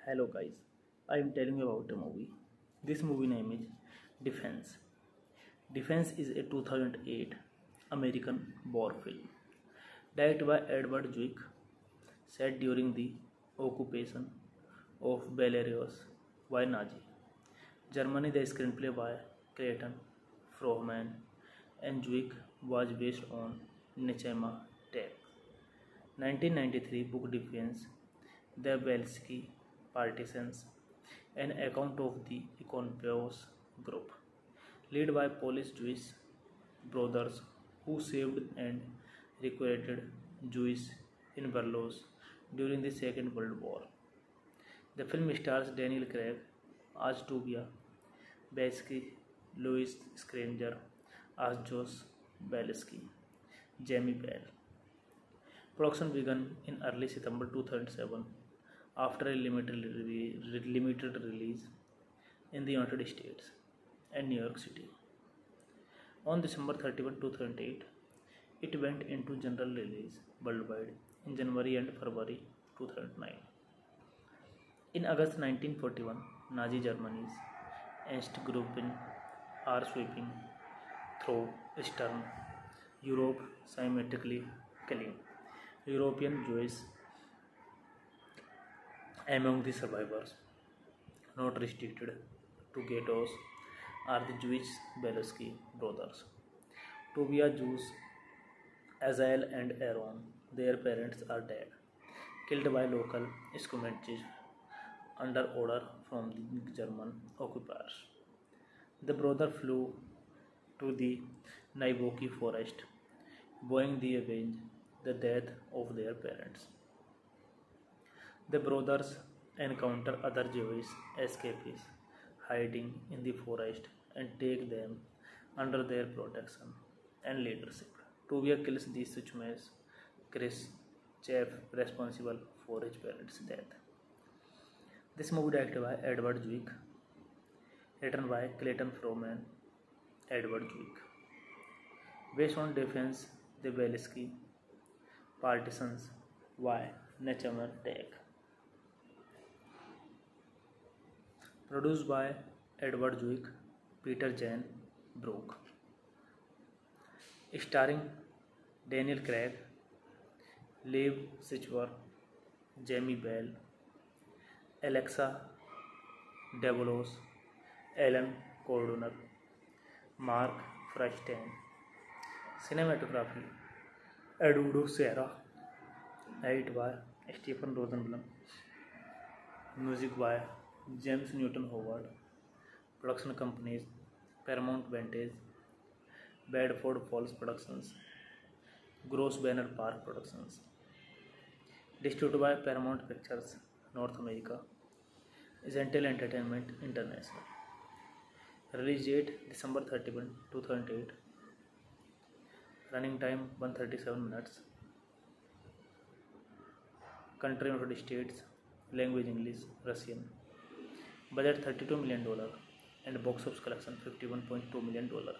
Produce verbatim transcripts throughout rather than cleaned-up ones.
Hello guys, I am telling you about a movie. This movie name is Defense. Defense is a two thousand eight American war film directed by Edward Zwick, set during the occupation of Belarus by Nazi Germany. The screenplay by Clayton Frohman and Zwick was based on Nechema text. nineteen ninety-three book Defense, the Belsky Partisans, an account of the Iconopos group, led by Polish Jewish brothers who saved and recruited Jews in Belarus during the Second World War. The film stars Daniel Craig as Tubia Belsky, Louis Scranger as Josh Belsky, Jamie Bell. Production began in early September two thousand seven after a limited, re- limited release in the United States and New York City. On December thirty-first, two thousand eight, it went into general release worldwide in January and February two thousand nine. In August nineteen forty-one, Nazi Germany's Ostgruppen are sweeping through Eastern Europe, systematically killing European Jews. Among the survivors, not restricted to ghettos, are the Jewish Belsky brothers. Tobia Jews, Azael and Aaron, their parents are dead, killed by local Schumantists under order from the German occupiers. The brothers flew to the Naiboki forest, vowing to avenge the death of their parents. The brothers encounter other Jewish escapees hiding in the forest and take them under their protection and leadership. Tuvia kills the Suchmes, Chris, chief responsible for his parents' death. This movie directed by Edward Zwick, written by Clayton Frohman, Edward Zwick. Based on Defense, the Belsky Partisans by Nechema Tech. Produced by Edward Zwick, Peter Jane Brook. Starring Daniel Craig, Liv Schreiber, Jamie Bell, Alexa Davalos, Alan Cordoner, Mark Frosten. Cinematography Eduardo Serra. Edit by Stephen Rosenblum. Music by James Newton Howard. Production companies Paramount Vantage, Bedford Falls Productions, Gross Banner Park Productions. Distributed by Paramount Pictures North America, Zentel Entertainment International. Release date December thirty-first, two thousand eight. Running time one hundred thirty-seven minutes. Country United States. Language English, Russian. Budget thirty-two million dollars and box office collection fifty-one point two million dollars.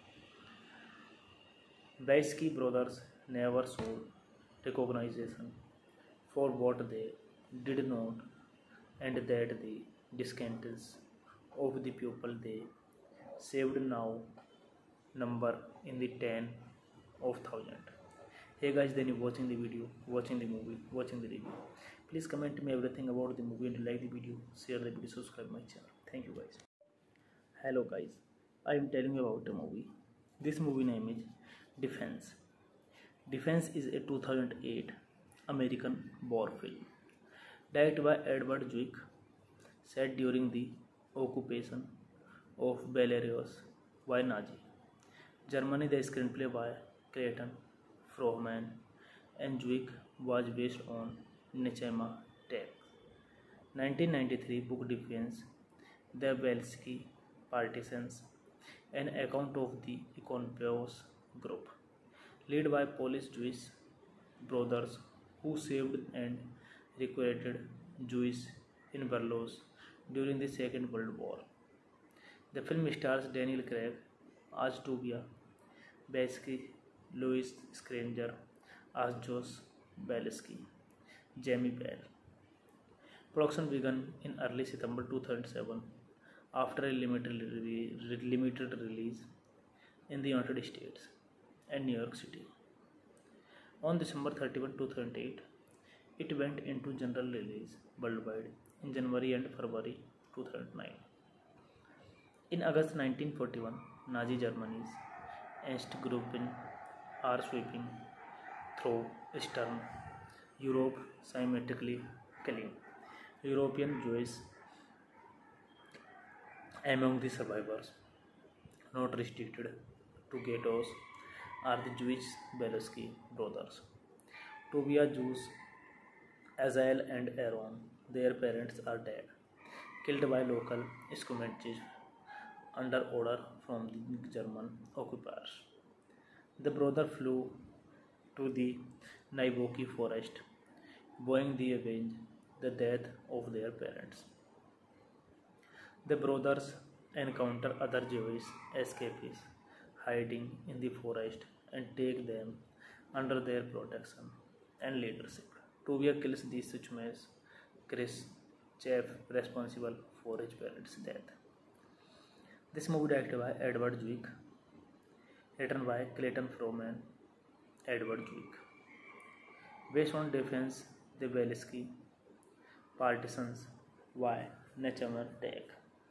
Belsky brothers never showed recognition for what they did not, and that the descendants of the people they saved now number in the ten of thousand. Hey guys, then you watching the video, watching the movie, watching the review. Please comment me everything about the movie and like the video, share the video, subscribe my channel. Thank you guys. Hello guys, I am telling you about a movie. This movie name is Defense. Defense is a two thousand eight American war film directed by Edward Zwick, set during the occupation of Belarus by Nazi Germany. The screenplay by Clayton Frohman and Zwick was based on Nechema text. nineteen ninety-three book Defense, the Belsky Partisans, an account of the Iconopos group, led by Polish Jewish brothers who saved and recruited Jews in Belarus during the Second World War. The film stars Daniel Craig as Tubia Belsky, Louis Scranger as Josh Belsky, Jamie Bell. Production began in early September two thousand seven after a limited, re- limited release in the United States and New York City. On December thirty-first, two thousand eight, it went into general release worldwide in January and February two thousand nine. In August nineteen forty-one, Nazi Germany's Ostgruppen are sweeping through Eastern Europe, systematically killing European Jews. Among the survivors, not restricted to ghettos, are the Jewish Belsky brothers. Tovia Jews, Azael and Aaron, their parents are dead, killed by local skirmishes under order from the German occupiers. The brother flew to the Naiboki forest, vowing to avenge the death of their parents. The brothers encounter other Jewish escapees hiding in the forest and take them under their protection and leadership. Tovia kills the Suchmes, Chris, chief responsible for his parents' death. This movie directed by Edward Zwick, written by Clayton Froman, Edward Zwick. Based on Defense, the Belsky Partisans, Y. Nechamer Tech.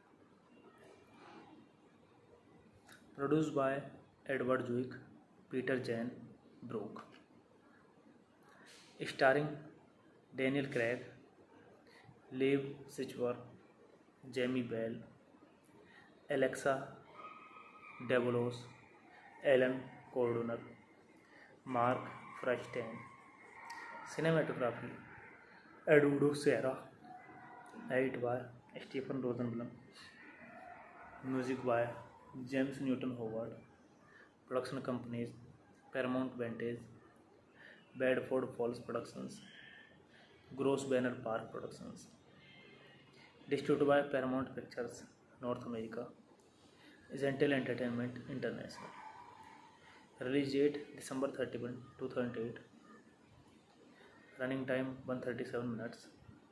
Produced by Edward Zwick, Peter Jane Brook. Starring Daniel Craig, Liv Schreiber, Jamie Bell, Alexa Davalos, Alan Cordoner, Mark Frosten. Cinematography Eduardo Serra. Edit by Stephen Rosenblum. Music by James Newton Howard. Production companies Paramount Vantage, Bedford Falls Productions, Gross Banner Park Productions. Distributed by Paramount Pictures North America, Zentel Entertainment International. Release date December thirty-first, two thousand eight. Running time one hundred thirty-seven minutes.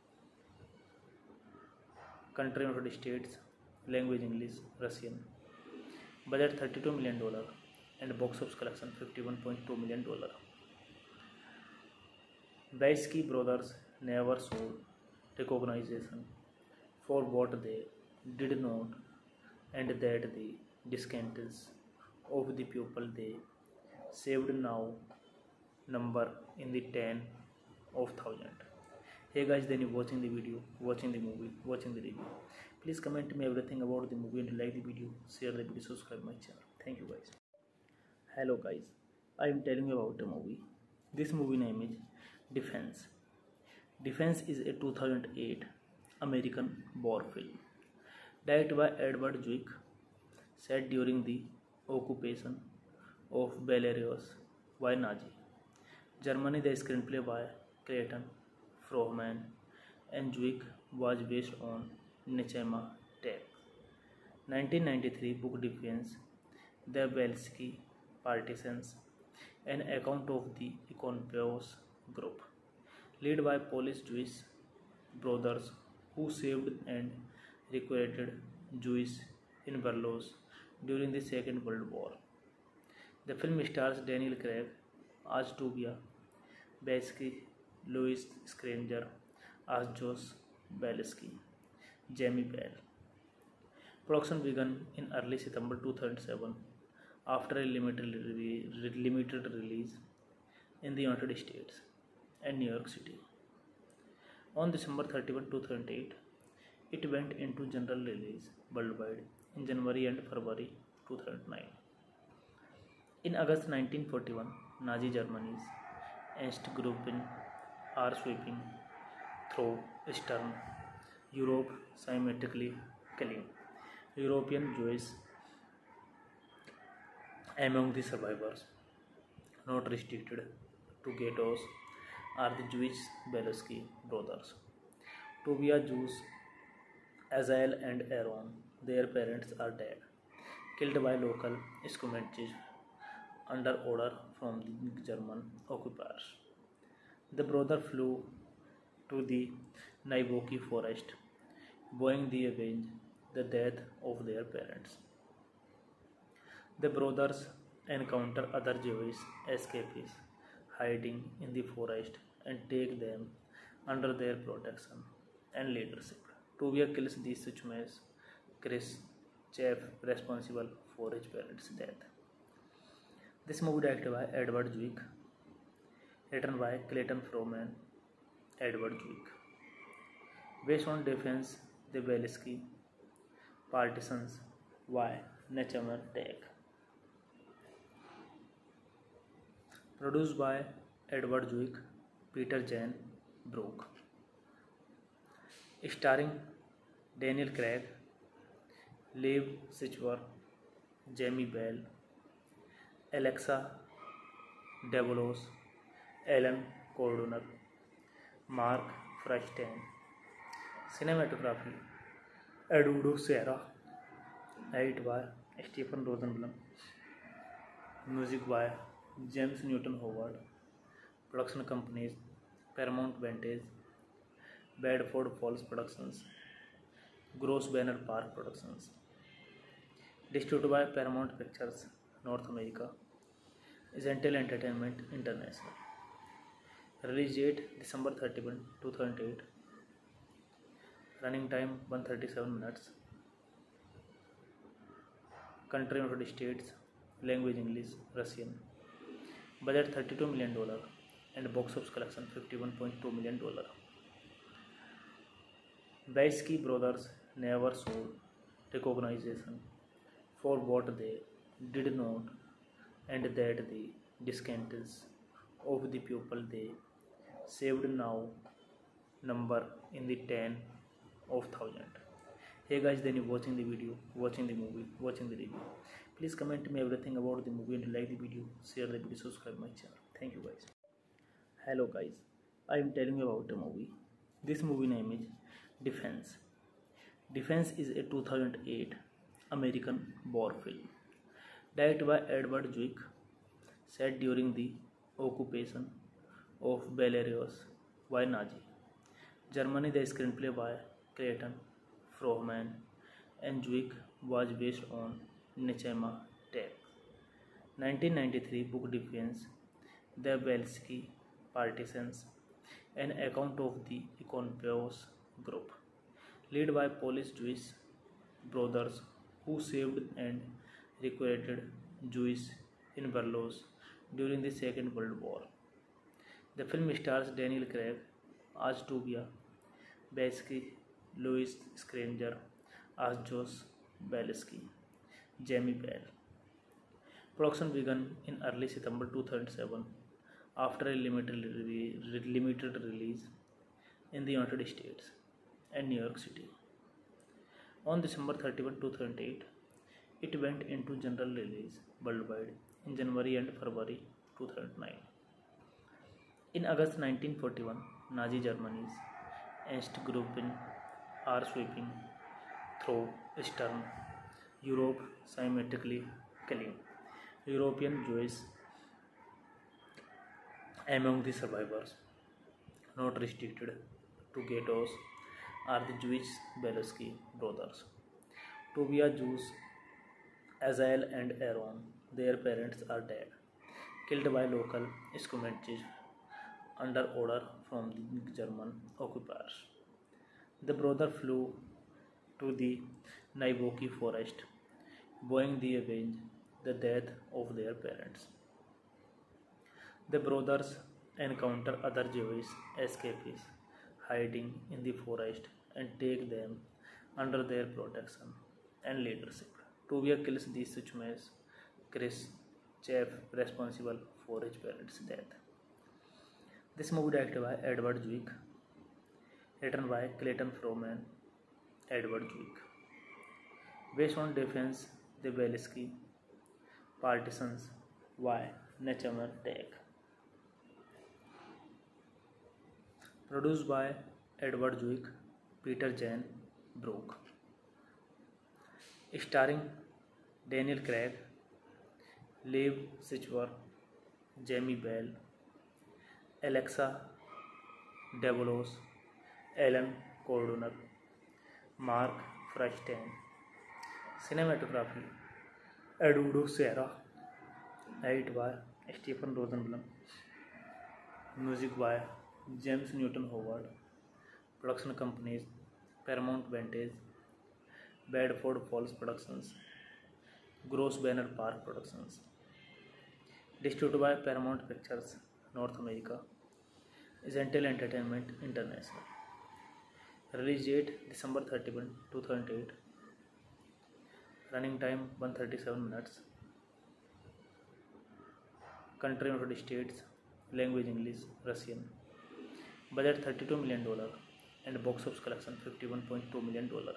Country United States. Language English, Russian. Budget thirty-two million dollars and box office collection fifty-one point two million dollars. Belsky brothers never showed recognition for what they did not, and that the descendants of the people they saved now number in the ten of thousand. Hey guys, then you watching the video, watching the movie, watching the review. Please comment me everything about the movie and like the video, share the video, subscribe my channel. Thank you guys. Hello guys, I am telling you about a movie. This movie name is Defense. Defense is a two thousand eight American war film directed by Edward Zwick, set during the occupation of Belarus by Nazi Germany. The screenplay by Clayton Froman and Zwick was based on Nechamer Tech's nineteen ninety-three book Defense, The Belsky Partisans, an account of the Ikonopos group, led by Polish Jewish brothers who saved and recruited Jews in Belarus during the Second World War. The film stars Daniel Craig as Tovia Belsky, Louis Schreiber as Josh Belsky, Jamie Bell. Production began in early September two thousand seven after a limited, re- limited release in the United States and New York City. On December thirty-first, two thousand eight, it went into general release worldwide in January and February two thousand nine. In August nineteen forty-one, Nazi Germany's Ostgruppen are sweeping through Eastern Europe, systematically killing European Jews. Among the survivors, not restricted to ghettos, are the Jewish Belsky brothers. Tovia Jews, Azael and Aaron, their parents are dead, killed by local skirmishes under order from the German occupiers. The brother flew to the Naiboki forest, vowing to avenge the death of their parents. The brothers encounter other Jewish escapees hiding in the forest and take them under their protection and leadership. Tuvia kills the Suchmes, Chris, chef responsible for his parents' death. This movie directed by Edward Zwick, written by Clayton Froman, Edward Zwick. Based on Defense, The Belsky, Partisans, Y. Nechamer Tech. Produced by Edward Zwick, Peter Jan Brook. Starring Daniel Craig, Liv Schreiber, Jamie Bell, Alexa Davalos, Alan Cordonner, Mark Frosten. Cinematography Eduardo Serra. Edit by Stephen Rosenblum. Music by James Newton Howard. Production companies Paramount Vantage, Bedford Falls Productions, Gross Banner Park Productions. Distributed by Paramount Pictures North America, Zentel Entertainment International. Release date December thirty-first, two thousand eight. Running time one hundred thirty-seven minutes. Country United States. Language English, Russian. Budget thirty-two million dollars and box office collection fifty-one point two million dollars. Belsky brothers never showed recognition for what they did not, and that the descendants of the people they saved now number in the ten of thousand. Hey guys, then you watching the video, watching the movie, watching the review. Please comment me everything about the movie and like the video, share the video, subscribe my channel. Thank you guys. Hello guys, I am telling you about a movie. This movie name is Defense. Defense is a two thousand eight American war film directed by Edward Zwick, set during the occupation of Belarus by Nazi Germany. The screenplay by Clayton Froman and Zwick was based on Nechamer Tech's nineteen ninety-three book Defense, The Belsky Partisans, an account of the Ikonopos group, led by Polish Jewish brothers who saved and recruited Jews in Belarus during the Second World War. The film stars Daniel Craig as Tuvia Belsky, Louis Screnger as Josh Belsky, Jamie Bell. Production began in early September two thousand seven after a limited, re- limited release in the United States and New York City. On December thirty-first, two thousand eight, it went into general release worldwide in January and February two thousand nine. In August nineteen forty-one, Nazi Germany's Ostgruppen are sweeping through Eastern Europe, systematically killing European Jews. Among the survivors, not restricted to ghettos, are the Jewish Belsky brothers. Tuvia, Jews, Azael and Aaron, their parents are dead, killed by local Schumantists under order from the German occupiers. The brothers flew to the Naiboki forest, vowing to avenge the death of their parents. The brothers encounter other Jewish escapees hiding in the forest and take them under their protection and leadership. Tuvia kills the Suchmes, Chris, chef responsible for his parents' death. This movie directed by Edward Zwick, written by Clayton Froman, Edward Zwick. Based on Defense, The Belsky, Partisans, Y. Nechamer Tech. Produced by Edward Zwick, Peter Jan Brook. Starring Daniel Craig, Liv Schreiber, Jamie Bell, Alexa Davalos, Alan Cordoner, Mark Frosten. Cinematography Eduardo Serra. Edit by Stephen Rosenblum. Music by James Newton Howard. Production companies Paramount Vantage, Bedford Falls Productions, Gross Banner Park Productions. Distributed by Paramount Pictures, North America, Zentel Entertainment International. Release date December thirty-first, two thousand eight. Running time one hundred thirty-seven minutes. Country United States. Language English, Russian. Budget thirty-two million dollars and box office collection fifty-one point two million dollars.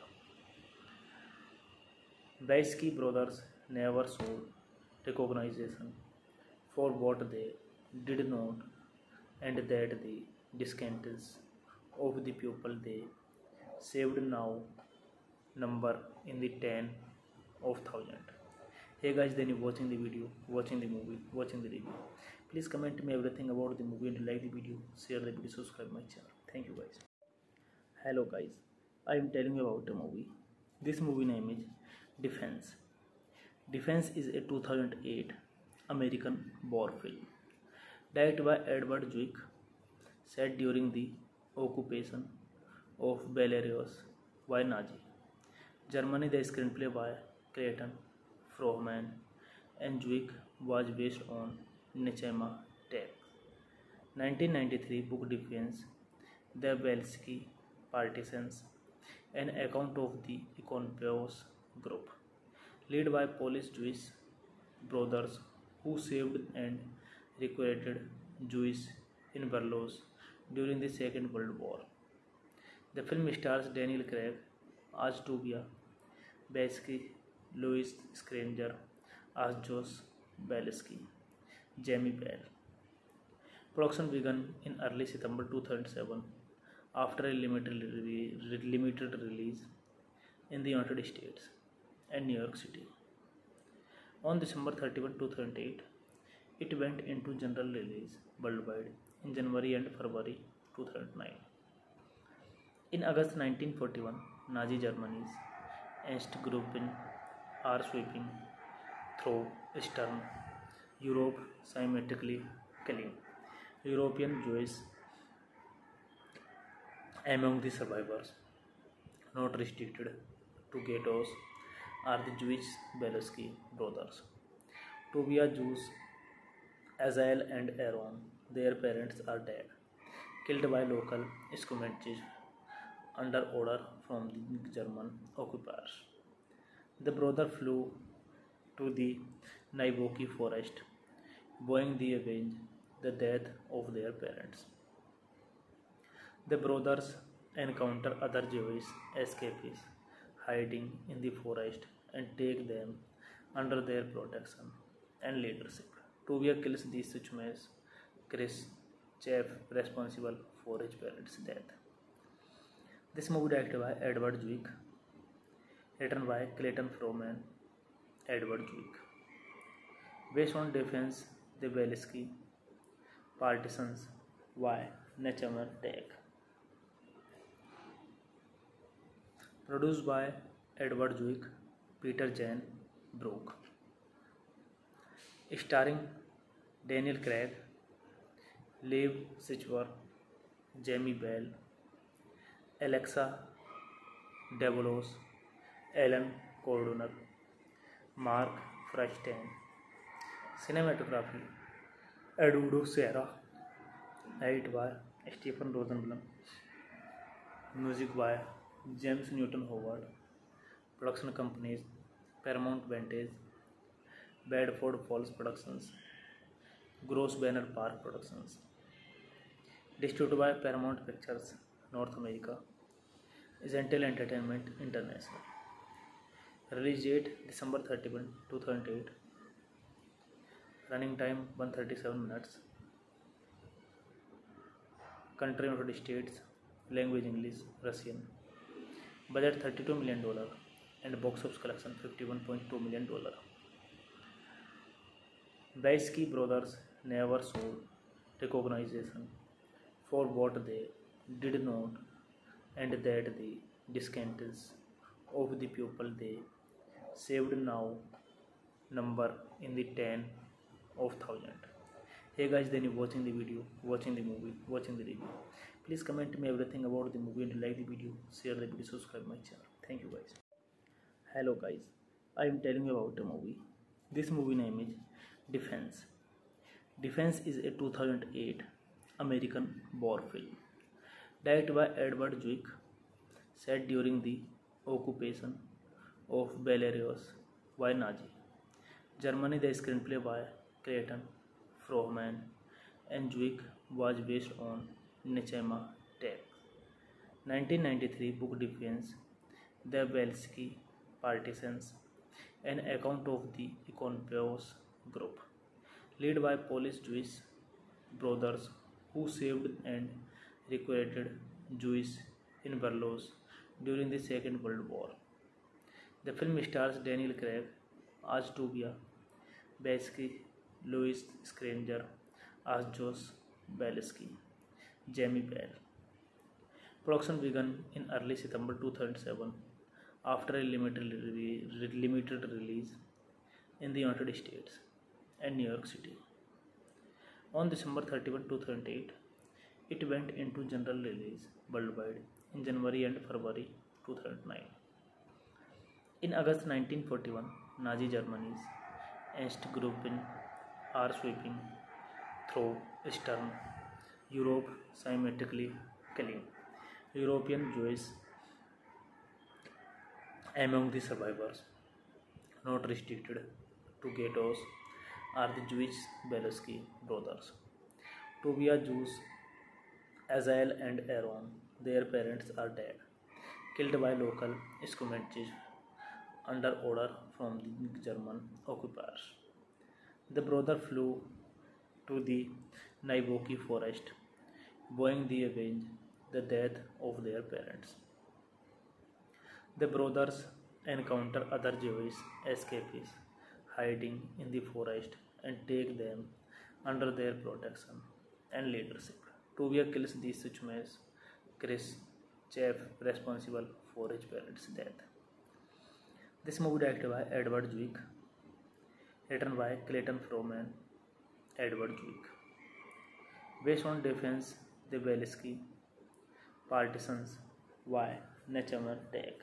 Baisky brothers never showed recognition for what they did not, and that the descendants of the people they saved now number in the ten of thousand. Hey guys, then you watching the video, watching the movie, watching the review. Please comment me everything about the movie and like the video, share the video, subscribe my channel. Thank you guys. Hello guys, I am telling you about a movie. This movie name is Defense. Defense is a two thousand eight American war film directed by Edward Zwick, set during the occupation of Belarus by Nazi Germany. The screenplay by Clayton Frohman and Zwick was based on Nechema Tech. nineteen ninety-three book Defense, The Belsky Partisans, an account of the Ikonopos group, led by Polish Jewish brothers who saved and recruited Jews in Belarus during the Second World War. The film stars Daniel Craig as Tuvia Belsky, Louis Scranger as Josh Belsky, Jamie Bell. Production began in early September two thousand seven after a limited, re- limited release in the United States and New York City. On December thirty-first, two thousand eight, it went into general release worldwide in January and February two thousand nine. In August nineteen forty-one, Nazi Germany's Ostgruppen are sweeping through Eastern Europe, systematically killing European Jews. Among the survivors, not restricted to ghettos, are the Jewish Belsky brothers, Tuvia, Jews, Azael and Aaron. Their parents are dead, killed by local skirmishes under order from the German occupiers. The brothers flew to the Naiboki forest, vowing to avenge the death of their parents. The brothers encounter other Jewish escapees hiding in the forest and take them under their protection and leadership. Tuvia kills the Suchmes Chris Chef responsible for his parents' death. This movie directed by Edward Zwick, written by Clayton Frohman, Edward Zwick. Based on Defense, The Belsky Partisans by Nechema Tech. Produced by Edward Zwick, Peter Jan Brook. Starring Daniel Craig, Liv Schreiber, Jamie Bell, Alexa Davalos, Alan Cordoner, Mark Frosten. Cinematography Eduardo Serra. Edit by Stephen Rosenblum. Music by James Newton Howard. Production companies Paramount Vantage, Bedford Falls Productions, Gross Banner Park Productions. Distributed by Paramount Pictures, North America, Zentel Entertainment International. Release date December thirty-first, two thousand eight. Running time one hundred thirty-seven minutes. Country United States. Language English, Russian. Budget thirty-two million dollars and box office collection fifty-one point two million dollars. Baisky brothers never showed recognition for what they did not, and that the descendants of the people they saved now number in the ten of thousand. Hey guys, then you watching the video, watching the movie, watching the review. Please comment me everything about the movie and like the video, share the video, subscribe my channel. Thank you guys. Hello guys, I am telling you about a movie. This movie name is Defense. Defense is a two thousand eight American war film directed by Edward Zwick, set during the occupation of Belarus by Nazi Germany. The screenplay by Clayton Frohman and Zwick was based on Nechema Tech. nineteen ninety-three book Defense, The Belsky Partisans, an account of the Ikonopos group, led by Polish Jewish brothers who saved and recruited Jews in Belarus during the Second World War. The film stars Daniel Craig as Tuvia Belsky, Louis Scranger as Josh Belsky, Jamie Bell. Production began in early September two thousand seven after a limited, re- limited release in the United States and New York City. On December thirty-first, two thousand eight, it went into general release worldwide in January and February two thousand nine. In August nineteen forty-one, Nazi Germany's Ostgruppen are sweeping through Eastern Europe, systematically killing European Jews. Among the survivors, not restricted to ghettos, are the Jewish Belsky brothers, Tuvia, Jews, Azael and Aaron. Their parents are dead, killed by local skirmishes under order from the German occupiers. The brothers flew to the Naiboki forest, vowing to avenge the death of their parents. The brothers encounter other Jewish escapees hiding in the forest and take them under their protection and leadership. Tuvia kills the Suchmes Chris Chef responsible for his parents' death. This movie directed by Edward Zwick, written by Clayton Frohman, Edward Zwick. Based on Defense, The Belsky Partisans by Nechema Tech.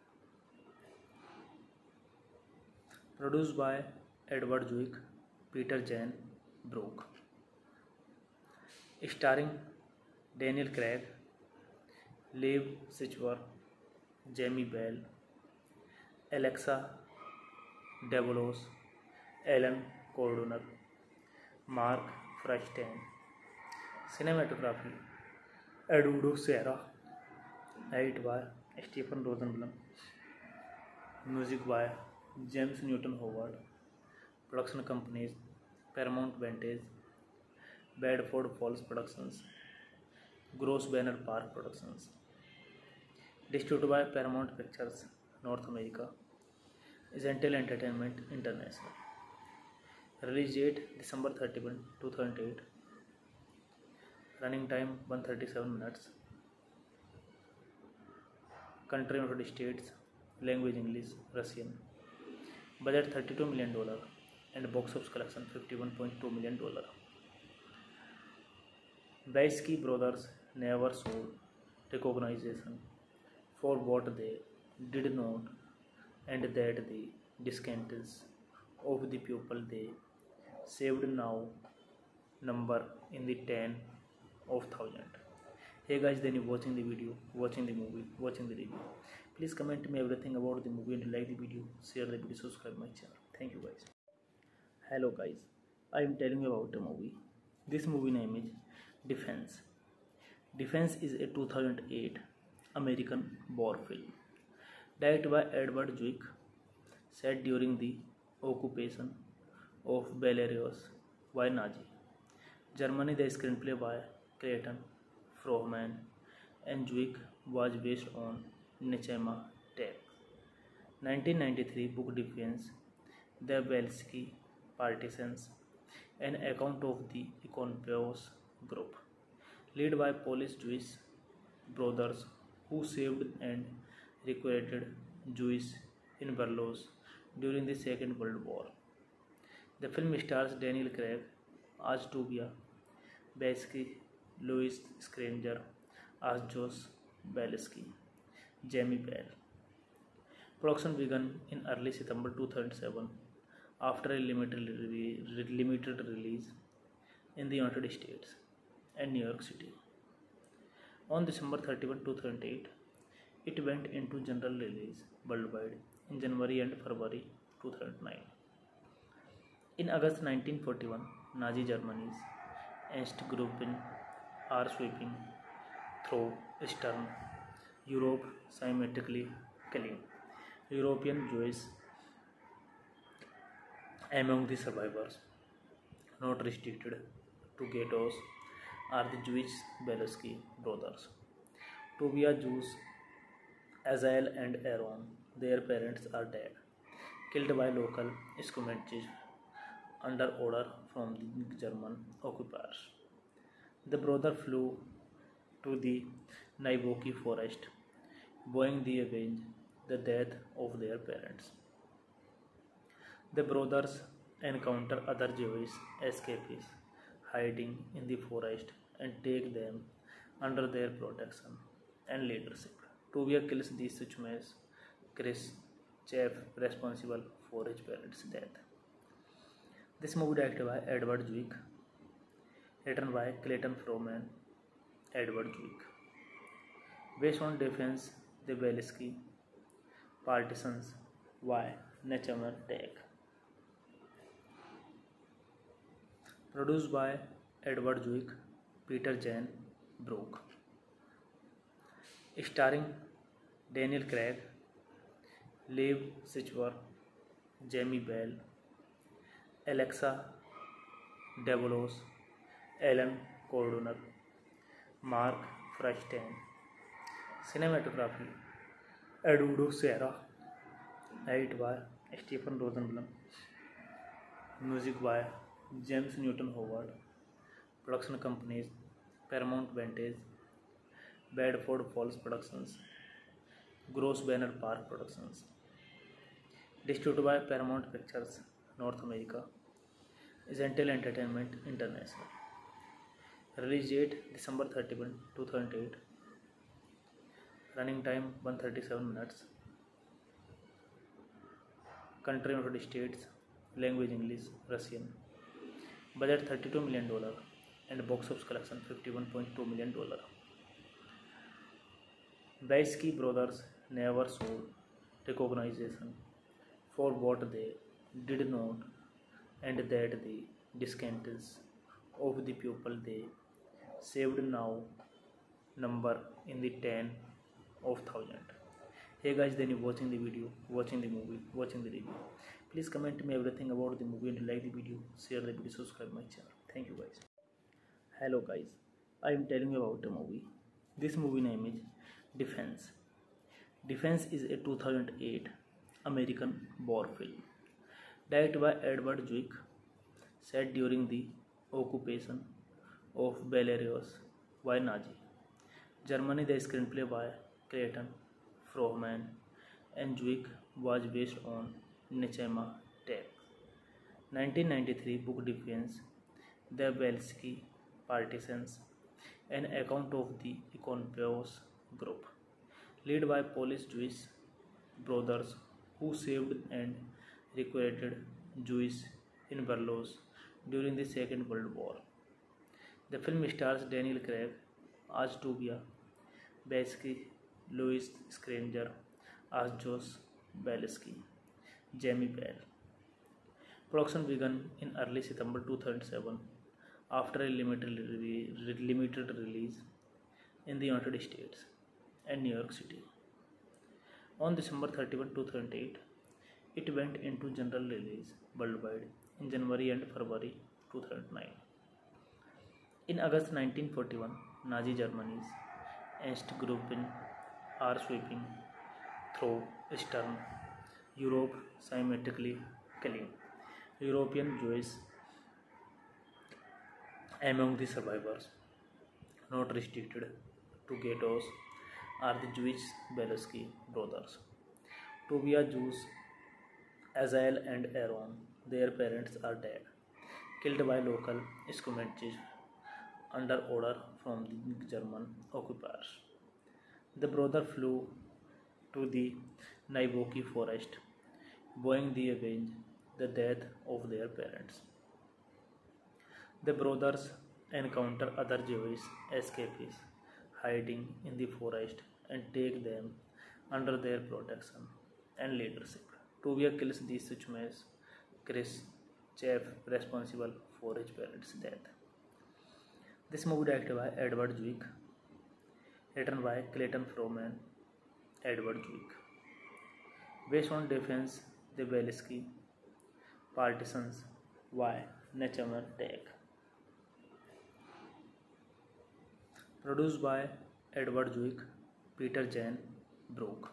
Produced by Edward Zwick, Peter Jane Brook. Starring Daniel Craig, Liv Schreiber, Jamie Bell, Alexa Davalos, Alan Cordoner, Mark Frosten. Cinematography Eduardo Serra. Edit by Stephen Rosenblum. Music by James Newton Howard. Production companies Paramount Vantage, Bedford Falls Productions, Gross Banner Park Productions. Distributed by Paramount Pictures North America, Zentel Entertainment International. Release date December thirty-first, two thousand eight. Running time one hundred thirty-seven minutes. Country United States. Language English, Russian. Budget thirty-two million dollars and box office collection fifty-one point two million dollars. Belsky brothers never showed recognition for what they did not, and that the descendants of the people they saved now number in the ten of thousand. Hey guys, then you watching the video, watching the movie, watching the review. Please comment me everything about the movie and like the video, share the video, subscribe my channel. Thank you guys. Hello guys, I am telling you about a movie. This movie name is Defense. Defense is a two thousand eight American war film directed by Edward Zwick, set during the occupation of Belarus by Nazi Germany. The screenplay by Clayton Frohman and Zwick was based on Nechema Tech. nineteen ninety-three book Defense, The Belsky Partisans, an account of the Ikonopos group, led by Polish Jewish brothers who saved and recruited Jews in Burlos during the Second World War. The film stars Daniel Craig as Tobias Beckett, Louis Granger as Josh Belsky, Jamie Bell. Production began in early September two thousand seven after a limited, re- limited release in the United States and New York City. On December thirty-first, two thousand eight, it went into general release worldwide in January and February two thousand nine. In August nineteen forty-one, Nazi Germany's Ostgruppen are sweeping through Eastern Europe, systematically killing European Jews. Among the survivors, not restricted to ghettos, are the Jewish Belsky brothers, Tobias Jews, Azael and Aaron. Their parents are dead, killed by local skirmishes under order from the German occupiers. The brothers flew to the Naboki forest, vowing to avenge the death of their parents. The brothers encounter other Jewish escapees hiding in the forest and take them under their protection and leadership. Tobias kills the Suchmes, Chris, chief responsible for his parents' death. This movie directed by Edward Zwick, written by Clayton Froman, Edward Zwick. Based on Defense, the Belsky Partisans, by Nachamer Tech. Produced by Edward Zwick, Peter Jane Brook. Starring Daniel Craig, Liv Schreiber, Jamie Bell, Alexa Davalos, Alan Cordner, Mark Frosten. Cinematography Eduardo Serra. Edit by Stephen Rosenblum. Music by James Newton Howard. Production companies Paramount Vantage, Bedford Falls Productions, Gross Banner Park Productions. Distributed by Paramount Pictures North America, Zentel Entertainment International. Release date December thirty-first, two thousand eight. Running time one hundred thirty-seven minutes. Country United States. Language English, Russian. Budget thirty-two million dollars and box office collection fifty-one point two million dollars. Belsky brothers never showed recognition for what they did not, and that the descendants of the people they saved now number in the ten of thousand. Hey guys, then you watching the video, watching the movie, watching the review. Please comment me everything about the movie and like the video, share the video, subscribe my channel. Thank you guys. Hello guys, I am telling you about a movie. This movie name is Defense. Defense is a two thousand eight American war film directed by Edward Zwick, set during the occupation of Belarus by Nazi Germany. The screenplay by Clayton Froman and Zwick was based on Nachamer Tech nineteen ninety-three book Defense, the Belsky Partisans, an account of the Iconopos group, led by Polish Jewish brothers who saved and recruited Jews in Burlos during the Second World War. The film stars Daniel Craig as Tobias Beckett, Louis Granger as Josh Belsky, Jamie Bell. Production began in early September two thousand seven after a limited, re- limited release in the United States and New York City. On December thirty-first, two thousand eight, it went into general release worldwide in January and February two thousand nine. In August nineteen forty-one, Nazi Germany's Ostgruppen are sweeping through Eastern Europe, systematically killing European Jews. Among the survivors, not restricted to ghettos, are the Jewish Belsky brothers. To be a Jews, Azael and Aaron, their parents are dead, killed by local Schumantists under order from the German occupiers. The brothers flew to the Naiboki forest, vowing to avenge the death of their parents. The brothers encounter other Jewish escapees hiding in the forest and take them under their protection and leadership. Tuvia kills the Suchmes, Chris, chief responsible for his parents' death. This movie directed by Edward Zwick, written by Clayton Froman, Edward Zwick. Based on Defense, the Belsky, Partisans, Y. Nechamer Tech. Produced by Edward Zwick, Peter Jane Brook.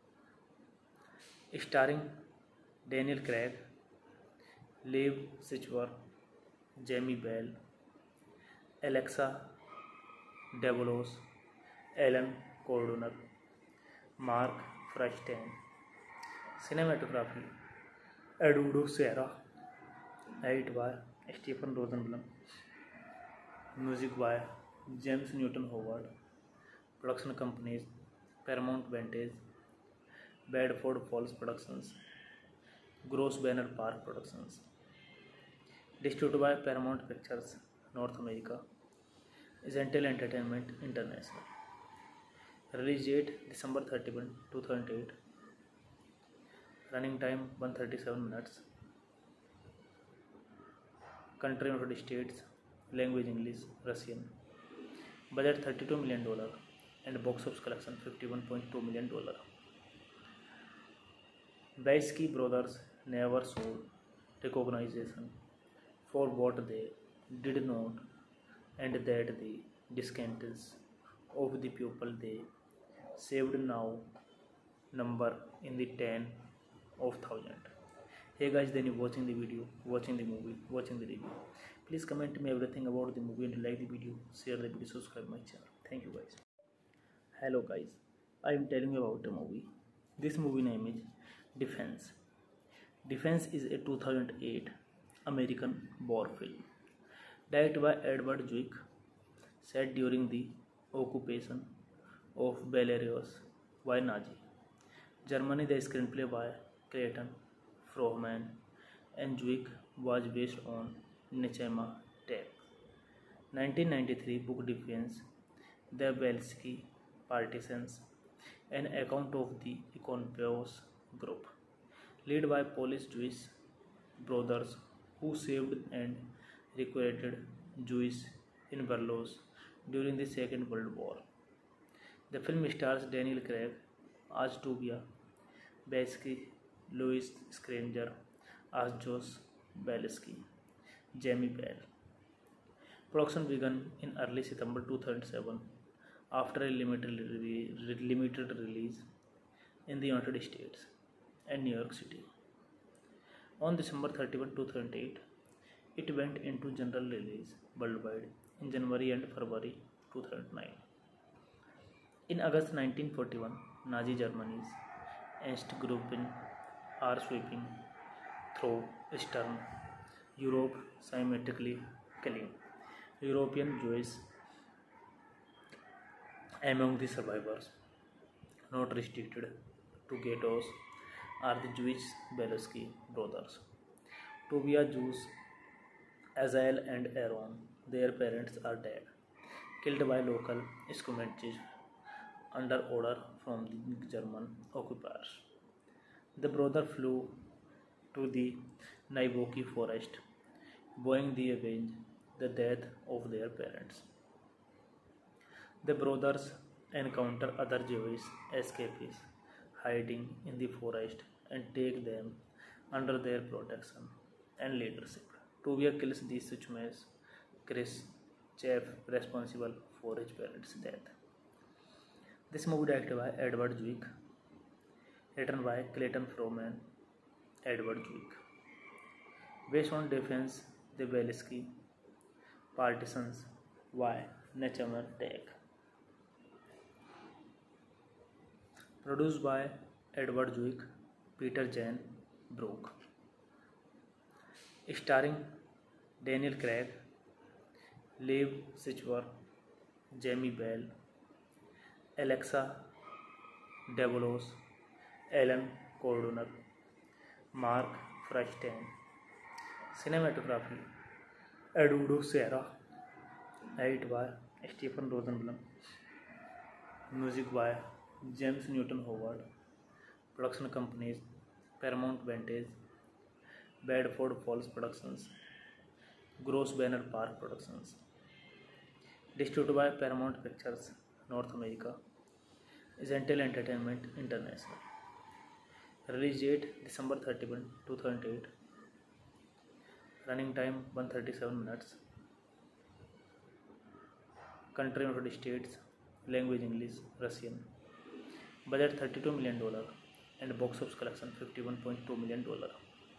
Starring Daniel Craig, Liv Schreiber, Jamie Bell, Alexa Davalos, Alan Cordner, Mark Frosten. Cinematography Eduardo Serra. Edit by Stephen Rosenblum. Music by James Newton Howard. Production companies Paramount Vantage, Bedford Falls Productions, Gross Banner Park Productions. Distributed by Paramount Pictures North America, Zentel Entertainment International. Release date December thirty-first, two thousand eight. Running time one hundred thirty-seven minutes. Country United States. Language English, Russian. Budget thirty-two million dollars and box office collection fifty-one point two million dollars. Belsky brothers never showed recognition for what they did not and that the descendants of the people they saved now number in the ten of thousand. Hey guys, then you watching the video, watching the movie, watching the review. Please comment me everything about the movie and like the video, share the video, subscribe my channel. Thank you guys. Hello guys, I am telling you about a movie. This movie name is Defense. Defense is a two thousand eight American war film directed by Edward Zwick, set during the occupation of Belarus by Nazi Germany. The screenplay by Clayton Froman and Zwick was based on Nechema Tech. nineteen ninety-three book Defense, The Belsky Partisans, an account of the Iconopos group, led by Polish Jewish brothers who saved and recruited Jews in Belarus during the Second World War. The film stars Daniel Craig as Tuvia Belsky, Louis Scranger as Josh Belsky, Jamie Bell. Production began in early September two thousand seven after a limited, re- limited release in the United States and New York City. On December thirty-first, two thousand eight, it went into general release worldwide in January and February two thousand nine. In August nineteen forty-one, Nazi Germany's Ostgruppen are sweeping through Eastern Europe, systematically killing European Jews. Among the survivors, not restricted to ghettos, are the Jewish Belsky brothers. To be a Jews, Azael and Aaron, their parents are dead, killed by local Schumantists under order from the German occupiers. The brothers flew to the Naiboki forest, vowing to avenge the death of their parents. The brothers encounter other Jewish escapees hiding in the forest and take them under their protection and leadership. Tuvia kills the Suchmes, Chris, chief responsible for his parents' death. This movie directed by Edward Zwick, written by Clayton Froman, Edward Zwick. Based on Defense, the Belsky, Partisans, Y. Nechamer Tech. Produced by Edward Zwick, Peter Jan Brook. Starring Daniel Craig, Liv Schreiber, Jamie Bell, Alexa Davalos, Alan Cordoner, Mark Frosten. Cinematography Eduardo Serra. Edit by Stephen Rosenblum. Music by James Newton Howard. Production companies Paramount Vantage, Bedford Falls Productions, Gross Banner Park Productions. Distributed by Paramount Pictures North America, Zentel Entertainment International. Release date December thirty-first, two thousand eight. Running time one hundred thirty-seven minutes. Country United States. Language English, Russian. Budget thirty-two million dollars and box office collection fifty-one point two million dollars.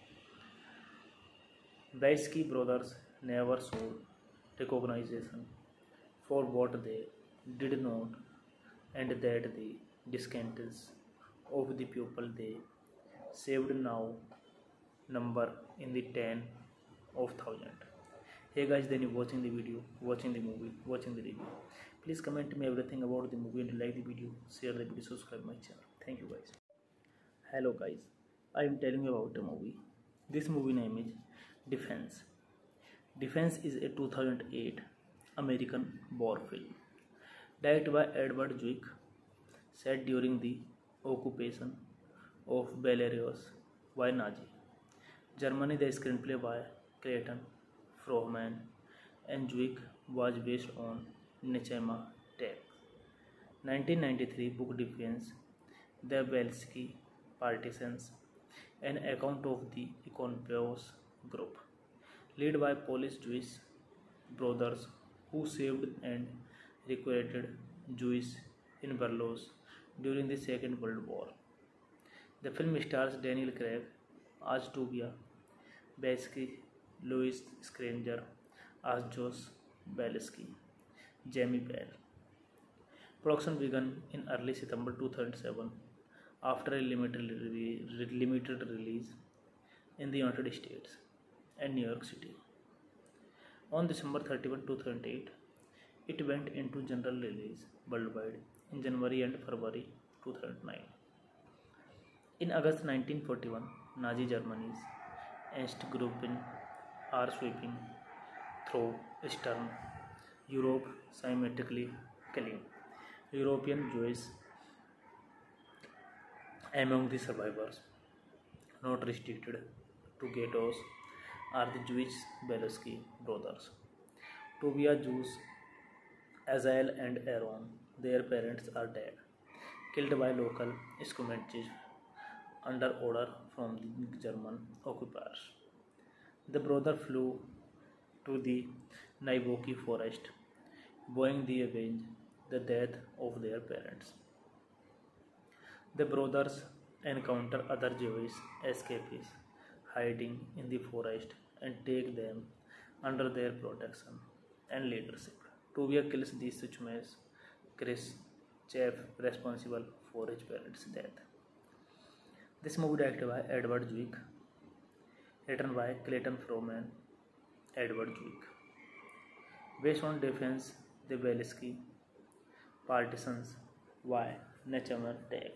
Baisky brothers never showed recognition for what they did not, and that the descendants of the people they saved now number in the ten of thousand. Hey guys, then you watching the video, watching the movie, watching the review. Please comment me everything about the movie and like the video, share the video, subscribe my channel. Thank you guys. Hello guys, I am telling you about a movie. This movie name is Defense. Defense is a two thousand eight American war film directed by Edward Zwick, set during the occupation of Belarus by Nazi Germany. The screenplay by Clayton Frohman and Zwick was based on Nechema Tech. nineteen ninety-three book Defense, The Belsky Partisans, an account of the Ikonopos group, led by Polish Jewish brothers who saved and recruited Jews in Belarus during the Second World War. The film stars Daniel Craig as Tuvia Belsky, Louis Scranger as Josh Belsky, Jamie Bell. Production began in early September two thousand seven after a limited, re- limited release in the United States and New York City. On December thirty-first, two thousand eight, it went into general release worldwide in January and February two thousand nine. In August nineteen forty-one, Nazi Germany's Ostgruppen are sweeping through Eastern Europe, systematically killing European Jews. Among the survivors, not restricted to ghettos, are the Jewish Belsky brothers, Tuvia, Jews, Azael and Aaron. Their parents are dead, killed by local skirmishes under order from the German occupiers. The brothers flew to the Naiboki forest, vowing to avenge the death of their parents. The brothers encounter other Jewish escapees hiding in the forest and take them under their protection and leadership. Tuvia kills the Suchmes Chris Chef responsible for his parents' death. This movie directed by Edward Zwick, written by Clayton Frohman, Edward Zwick. Based on Defense, The Belsky Partisans by Nechema Tech.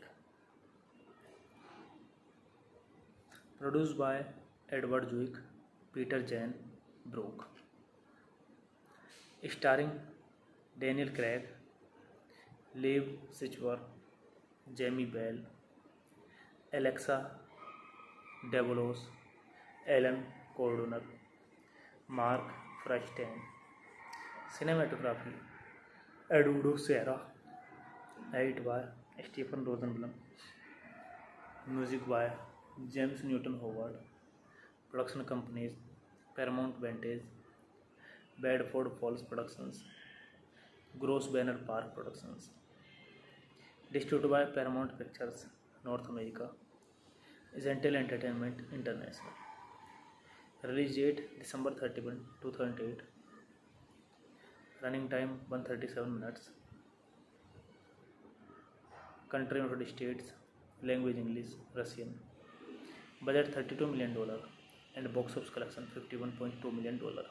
Produced by Edward Zwick, Peter Jan Brook. Starring Daniel Craig, Liv Schreiber, Jamie Bell, Alexa Davalos, Alan Cordoner, Mark Frosten. Cinematography Eduardo Serra. Edit by Stephen Rosenblum. Music by James Newton Howard. Production companies Paramount Vantage, Bedford Falls Productions, Gross Banner Park Productions. Distributed by Paramount Pictures North America, Zentel Entertainment International. Release date December thirty-first, two thousand eight. Running time one hundred thirty-seven minutes. Country United States. Language English, Russian. Budget thirty-two million dollars and box office collection fifty-one point two million dollars.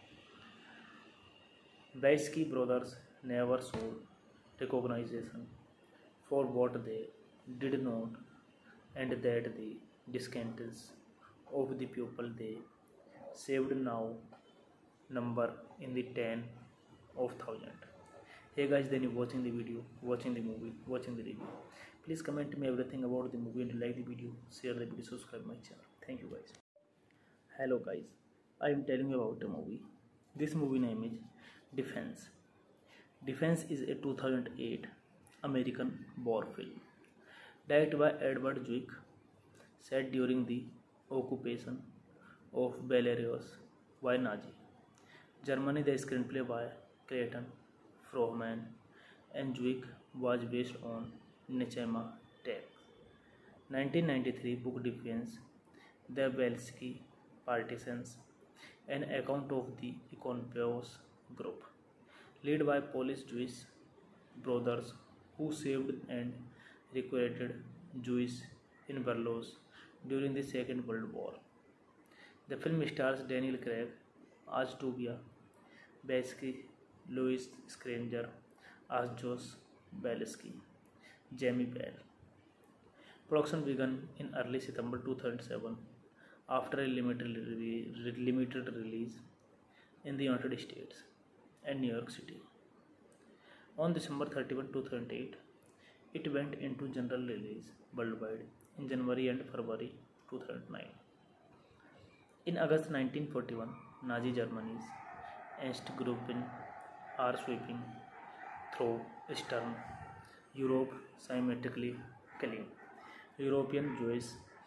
Baisky brothers never sought recognition for what they did not, and that the descendants of the people they saved now number in the ten of thousand. Hey guys, then you watching the video, watching the movie, watching the review. Please comment me everything about the movie and like the video, share the video, subscribe my channel. Thank you guys. Hello guys, I am telling you about a movie. This movie name is Defense. Defense is a two thousand eight American war film directed by Edward Zwick, set during the occupation of Belarus by Nazi Germany. The screenplay by Clayton Frohman and Zwick was based on Nechema Tech's nineteen ninety-three book Defense, the Belsky Partisans, an account of the Ikonopos group, led by Polish Jewish brothers who saved and recruited Jews in Belarus during the Second World War. The film stars Daniel Craig as Tobias Belsky, Louis Screnger as Josh Belsky, Jamie Bell. Production began in early September two thousand seven after a limited, re- limited release in the United States and New York City. On December thirty-first, two thousand eight, it went into general release worldwide in January and February two thousand nine. In August nineteen forty-one, Nazi Germany's Ostgruppen are sweeping through Eastern Europe, systematically killing European Jews.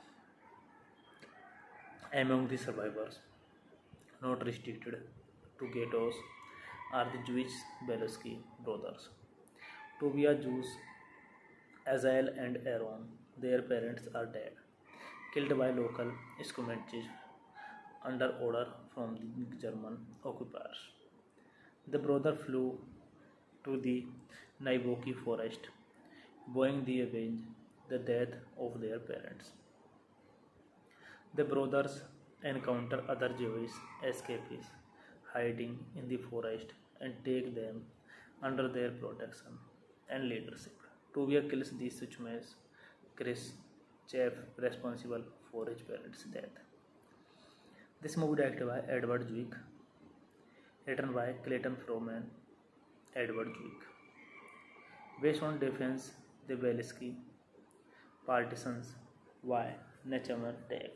Among the survivors, not restricted to ghettos, are the Jewish Belsky brothers, Tobias, Jews, Azael and Aaron. Their parents are dead, killed by local skirmishes under order from the German occupiers. The brothers flew to the Naboki forest, vowing to avenge the death of their parents. The brothers encounter other Jewish escapees hiding in the forest and take them under their protection and leadership. Tobias kills the Suchmes, Chris, chief responsible for his parents' death. This movie directed by Edward Zwick, written by Clayton Frohman, Edward Zwick. Based on Defense, the Belsky Partisans by Nechema Tech.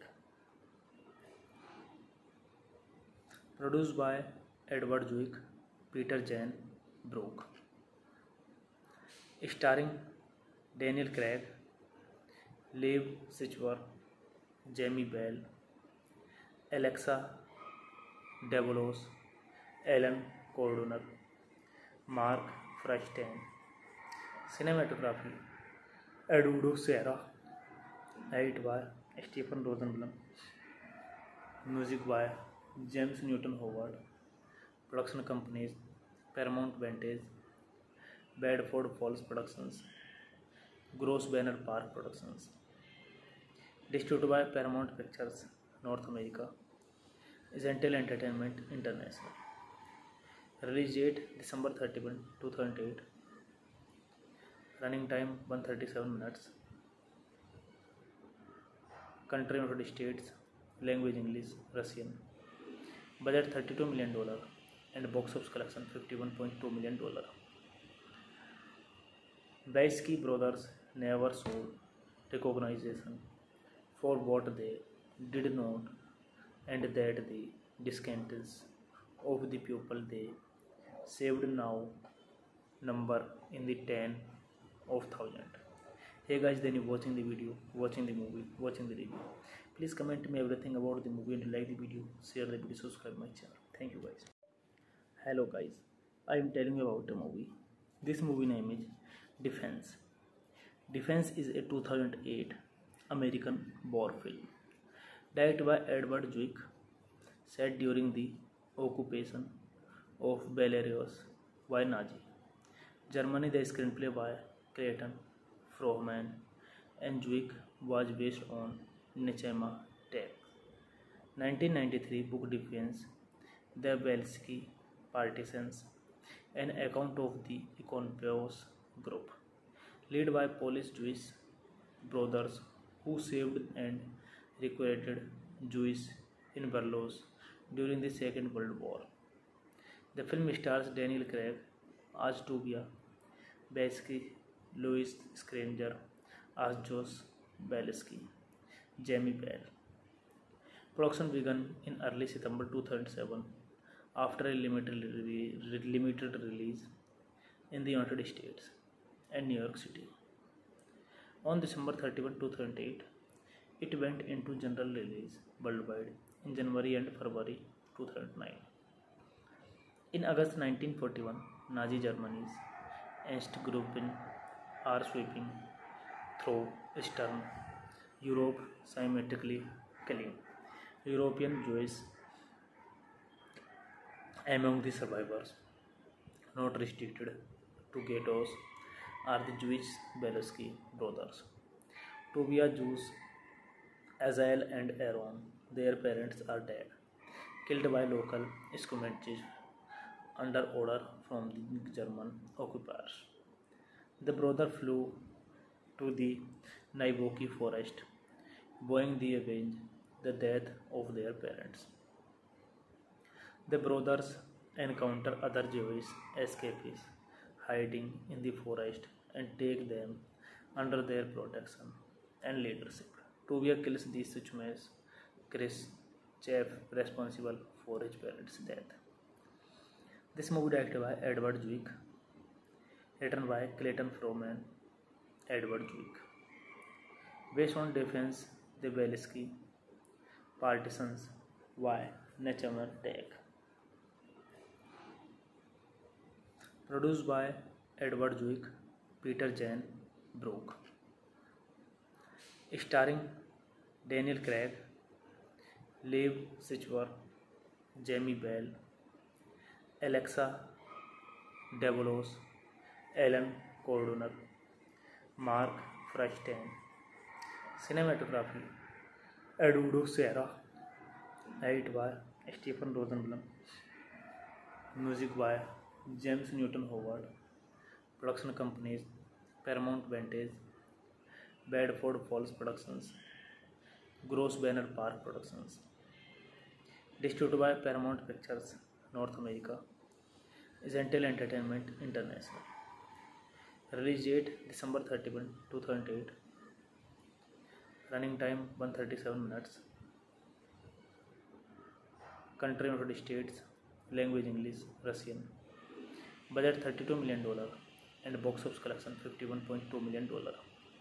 Produced by Edward Zwick, Peter Jan Brook. Starring Daniel Craig, Liv Schreiber, Jamie Bell, Alexa Davalos, Alan Cordner, Mark Frosten. Cinematography Eduardo Serra. Edit by Stephen Rosenblum. Music by James Newton Howard. Production companies Paramount Vantage, Bedford Falls Productions, Gross Banner Park Productions. Distributed by Paramount Pictures North America, Zentel Entertainment International. Release date December thirty-first, two thousand eight. Running time one hundred thirty-seven minutes. Country United States. Language English, Russian. Budget thirty-two million dollars and box office collection fifty-one point two million dollars. Baisky brothers never sought recognition for what they did not, and that the descendants of the people they saved now number in the ten of thousand. Hey guys, then you watching the video, watching the movie, watching the review. Please comment me everything about the movie and like the video, share the video, subscribe my channel. Thank you guys. Hello guys, I am telling you about a movie. This movie name is Defense. Defense is a two thousand eight American war film directed by Edward Zwick, set during the occupation of Belarus by Nazi Germany. The screenplay by Clayton Frohman, and Zwick was based on Nechema Tech. nineteen ninety-three book Defense, The Belsky Partisans, an account of the Iconopos group, led by Polish Jewish brothers who saved and recruited Jews in Belarus during the Second World War. The film stars Daniel Craig as Tobia Belsky, Louis Screnger as Josh Belsky, Jamie Bell. Production began in early September two thousand seven after a limited, re- limited release in the United States and New York City. On December thirty-first, two thousand eight, it went into general release worldwide in January and February two thousand nine. In August nineteen forty-one, Nazi Germany's Ostgruppen are sweeping through Eastern Europe, systematically killing European Jews. Among the survivors, not restricted to ghettos, are the Jewish Belsky brothers. Tobia, Jews, Azael and Aaron, their parents are dead, killed by local Schumantists under order from the German occupiers. The brothers flew to the Naiboki forest, vowing to avenge the death of their parents. The brothers encounter other Jewish escapees hiding in the forest and take them under their protection and leadership. Tobia kills the Suchmes, Chris, chief responsible for his parents' death. This movie directed by Edward Zwick, written by Clayton Frohman, Edward Zwick. Based on Defense, The Belsky Partisans by Nechema Tech. Produced by Edward Zwick, Peter Jane Brook. Starring Daniel Craig, Liv Schreiber, Jamie Bell, Alexa Davalos, Alan Cordner, Mark Frosten. Cinematography Eduardo Serra. Edit by Stephen Rosenblum. Music by James Newton Howard. Production companies Paramount Vantage, Bedford Falls Productions, Gross Banner Park Productions. Distributed by Paramount Pictures North America, Zentel Entertainment International. Release date December thirty-first, two thousand eight. Running time one hundred thirty-seven minutes. Country United States. Language English, Russian. Budget thirty-two million dollars and box office collection fifty-one point two million dollars.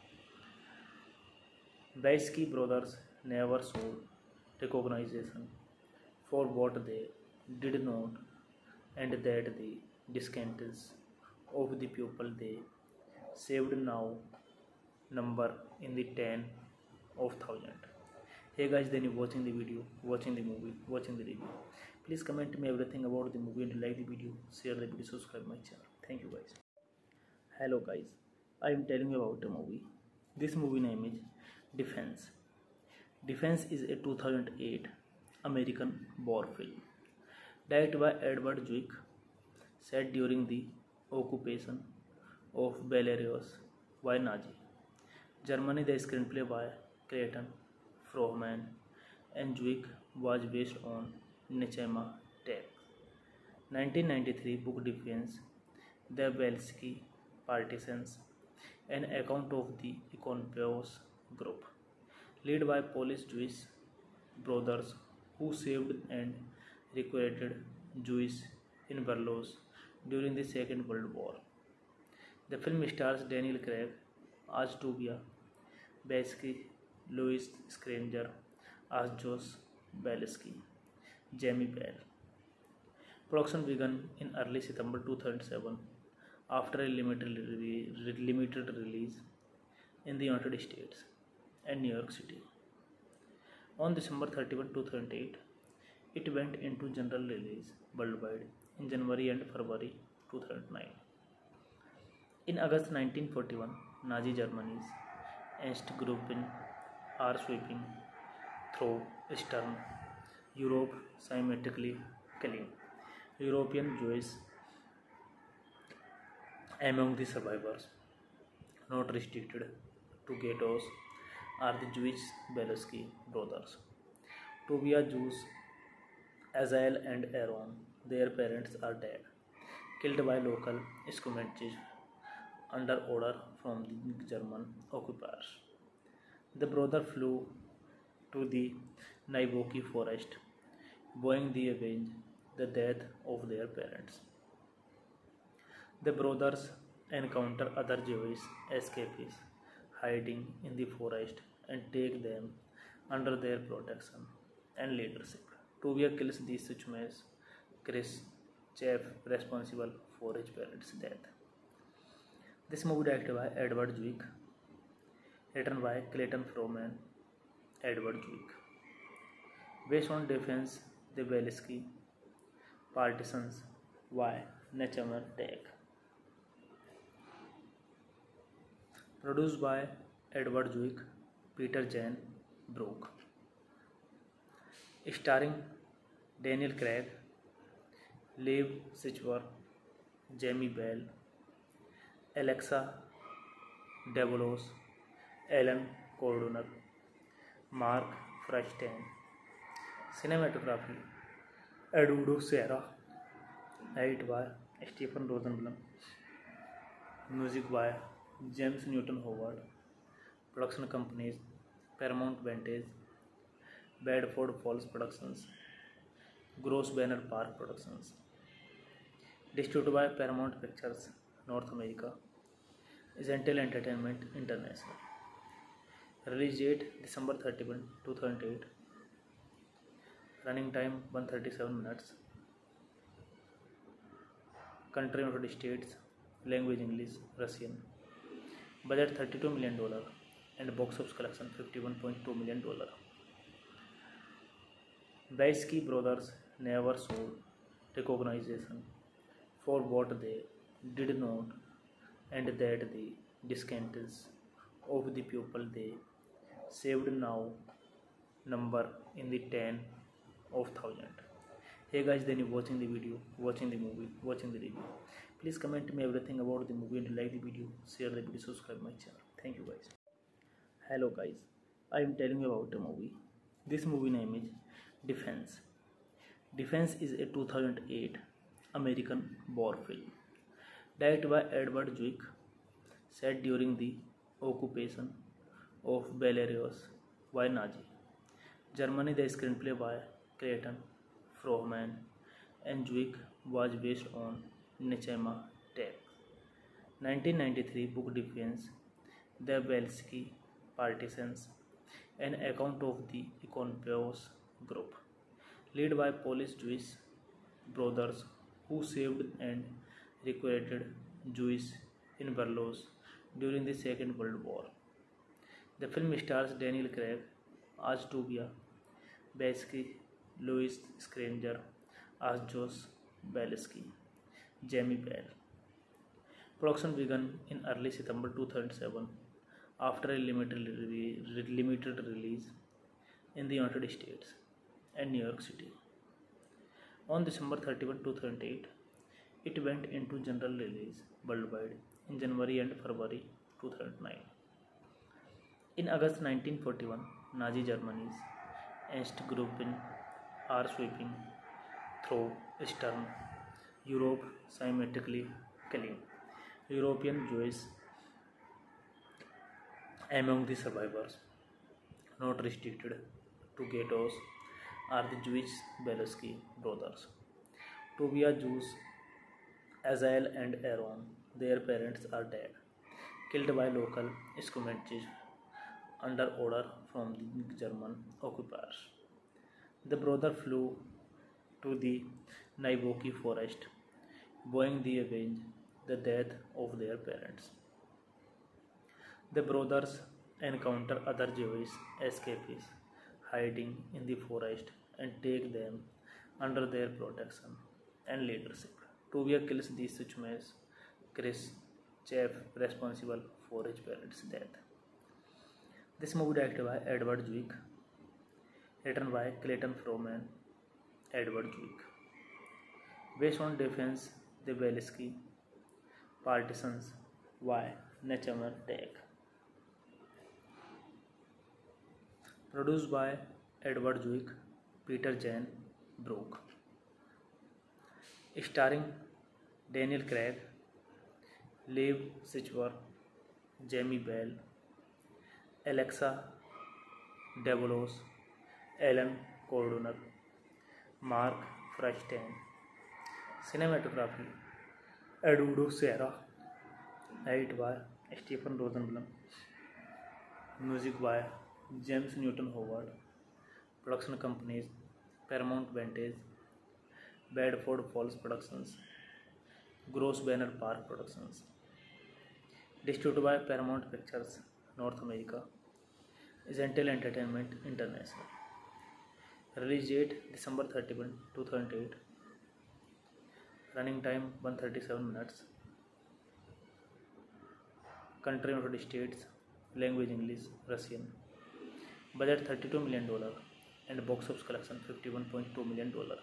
Belsky brothers never showed recognition for what they did not and that the descendants of the people they saved now number in the ten of thousand. Hey guys, then you watching the video, watching the movie, watching the review. Please comment me everything about the movie and like the video, share the video, subscribe my channel. Thank you guys. Hello guys, I am telling you about a movie. This movie name is Defense. Defense is a two thousand eight American war film directed by Edward Zwick, set during the occupation of Belarus by Nazi Germany. The screenplay by Clayton Frohman and Zwick was based on Nechema Tech. nineteen ninety-three book Defense, The Belsky Partisans, an account of the Iconopos group, led by Polish Jewish brothers who saved and recruited Jews in Belarus during the Second World War. The film stars Daniel Craig as Tobia Belsky, Louis Screnger as Josh Belsky, Jamie Bell. Production began in early September two thousand seven after a limited, re- limited release in the United States and New York City. On December thirty-first, two thousand eight, it went into general release worldwide in January and February two thousand nine. In August nineteen forty-one, Nazi Germany's Ostgruppen are sweeping through Eastern Europe, systematically killing European Jews among the survivors. Not restricted to ghettos are the Jewish Belsky brothers. Tovia Jews, Azael and Aaron, their parents are dead, killed by local skirmishes under order from the German occupiers. The brother flew to the Naiboki forest, vowing to avenge the death of their parents. The brothers encounter other Jewish escapees hiding in the forest and take them under their protection and leadership. Tuvia kills the Suchmes, Chris, chief responsible for his parents' death. This movie directed by Edward Zwick, written by Clayton Froman, Edward Zwick. Based on Defense the Belsky Partisans by Nachamer Tech. Produced by Edward Zwick, Peter Jane Brook. Starring Daniel Craig, Liv Schreiber, Jamie Bell, Alexa Davalos, Alan Cordoner, Mark Frosten. Cinematography Eduardo Serra. Edit by Stephen Rosenblum. Music by James Newton Howard. Production companies Paramount Vantage, Bedford Falls Productions, Gross Banner Park Productions. Distributed by Paramount Pictures North America, Zentel Entertainment International. Release date December thirty-first, two thousand eight. Running time one hundred thirty-seven minutes. Country United States. Language English, Russian. Budget thirty-two million dollars and box office collection fifty-one point two million dollars. Belsky brothers never showed recognition for what they did not, and that the descendants of the people they saved now number in the ten of thousand. Hey guys, then you watching the video, watching the movie, watching the review. Please comment me everything about the movie and like the video, share the video, subscribe my channel. Thank you guys. Hello guys, I am telling you about a movie. This movie name is Defense. Defense is a two thousand eight American war film directed by Edward Zwick, set during the occupation of Belarus by Nazi Germany. The screenplay by Clayton Froman and Zwick was based on Nechema Tech. nineteen ninety-three book Defense the Belsky Partisans, an account of the Ikonopos group, led by Polish Jewish brothers who saved and recruited Jews in Belarus during the Second World War. The film stars Daniel Craig as Tovia Belsky, Louis Schreiber as Josh Belsky, Jamie Bell. Production began in early September two thousand seven after a limited, re- limited release in the United States and New York City. On December thirty-first, two thousand eight, it went into general release worldwide in January and February two thousand nine. In August nineteen forty-one, Nazi Germany's Ostgruppen are sweeping through Eastern Europe, systematically killing European Jews among the survivors. Not restricted to ghettos are the Jewish Belsky brothers. Tovia Jews, Azael and Aaron, their parents are dead, killed by local skirmishes under order from the German occupiers. The brother flew to the Naiboki forest, vowing to avenge the death of their parents. The brothers encounter other Jewish escapees hiding in the forest and take them under their protection and leadership. Tovia kills the Suchmes, Chris, chef responsible for his parents' death. This movie directed by Edward Zwick, written by Clayton Froman, Edward Zwick. Based on Defense the Belsky, Partisans, Y. Nechamer Tech. Produced by Edward Zwick, Peter Jan Brook. Starring Daniel Craig, Liv Schreiber, Jamie Bell, Alexa Davalos, Alan Cordoner, Mark Frosten. Cinematography Eduardo Serra. Edit by Stephen Rosenblum. Music by James Newton Howard. Production companies Paramount Vantage, Bedford Falls Productions, Gross Banner Park Productions. Distributed by Paramount Pictures North America, Zentel Entertainment International. Release date December thirty-first, two thousand eight. Running time one hundred thirty-seven minutes. Country United States. Language English, Russian. Budget thirty-two million dollars and box office collection fifty-one point two million dollars.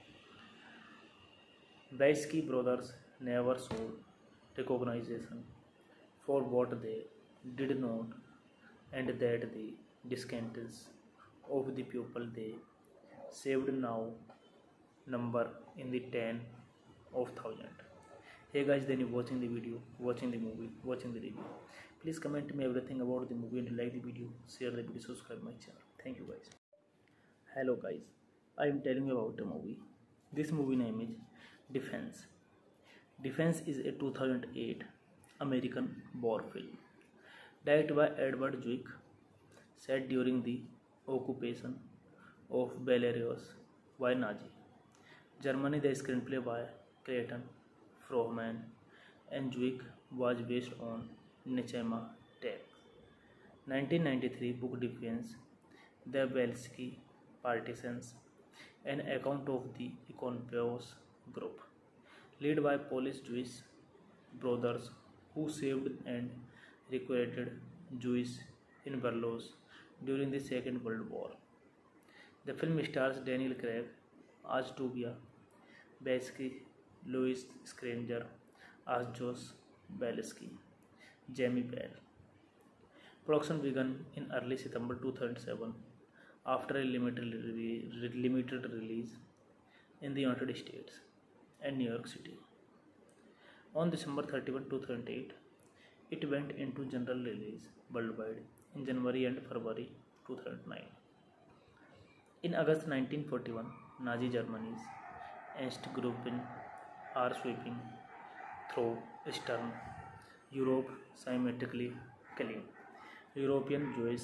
Belsky brothers never showed recognition for what they did not, and that the descendants of the people they saved now number in the ten of thousand. Hey guys, then you watching the video, watching the movie, watching the review. Please comment me everything about the movie and like the video, share the video, subscribe my channel. Thank you guys. Hello guys, I am telling you about a movie. This movie name is Defense. Defense is a two thousand eight American war film directed by Edward Zwick, set during the occupation of Belarus by Nazi Germany. The screenplay by Clayton Froman and Zwick was based on Nechamer Tech's nineteen ninety-three book Defense the Belsky Partisans, an account of the Ikonopos group, led by Polish Jewish brothers who saved and recruited Jews in Belarus during the Second World War. The film stars Daniel Craig as Tobias Belsky, Louis Screnger as Josh Belsky, Jamie Bell. Production began in early September two thousand seven after a limited, re- limited release in the United States and New York City. On December thirty-first, two thousand eight, it went into general release worldwide in January and February two thousand nine. In August nineteen forty-one, Nazi Germany's Ostgruppen are sweeping through Eastern Europe, systematically killing European Jews.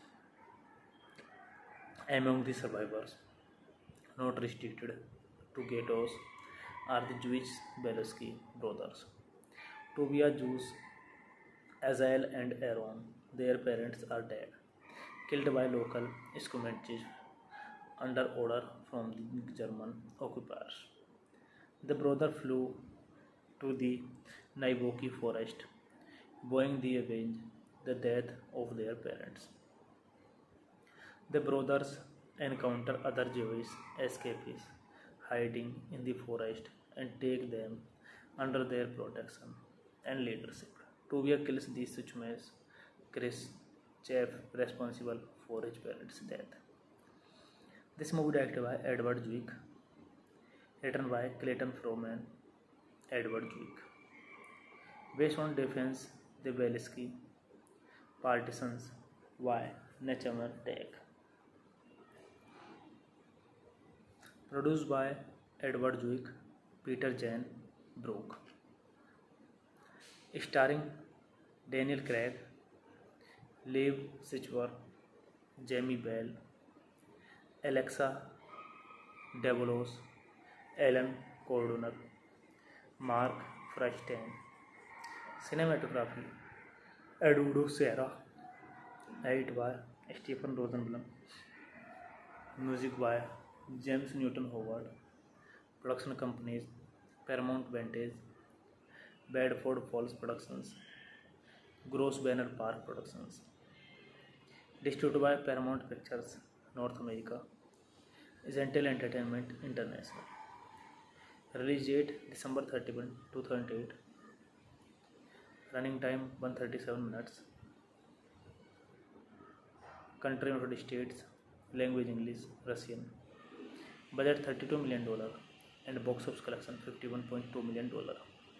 Among the survivors, not restricted to ghettos, are the Jewish Belsky brothers, Tobias, Jews, Azael and Aaron. Their parents are dead, killed by local Schumannists under order from the German occupiers. The brothers flew to the Naboki forest, vowing to avenge the death of their parents. The brothers encounter other Jewish escapees hiding in the forest and take them under their protection and leadership. Tobias kills the Schumannists, Chris, chef responsible for his parents' death. This movie directed by Edward Zwick, written by Clayton Froman, Edward Zwick. Based on Defense the Belsky Partisans, Y. Nechamer Tech. Produced by Edward Zwick, Peter Jan Brook. Starring Daniel Craig, Liv Schreiber, Jamie Bell, Alexa Davalos, Alan Cordoner, Mark Frosten. Cinematography Eduardo Serra. Edit by Stephen Rosenblum. Music by James Newton Howard. Production companies Paramount Vantage, Bedford Falls Productions, Gross Banner Park Productions, distributed by Paramount Pictures, North America, Zentel Entertainment International. Release date December thirty-first, two thousand eight. Running time one hundred thirty-seven minutes. Country United States. Language English, Russian. Budget thirty-two million dollars and box office collection fifty-one point two million dollars.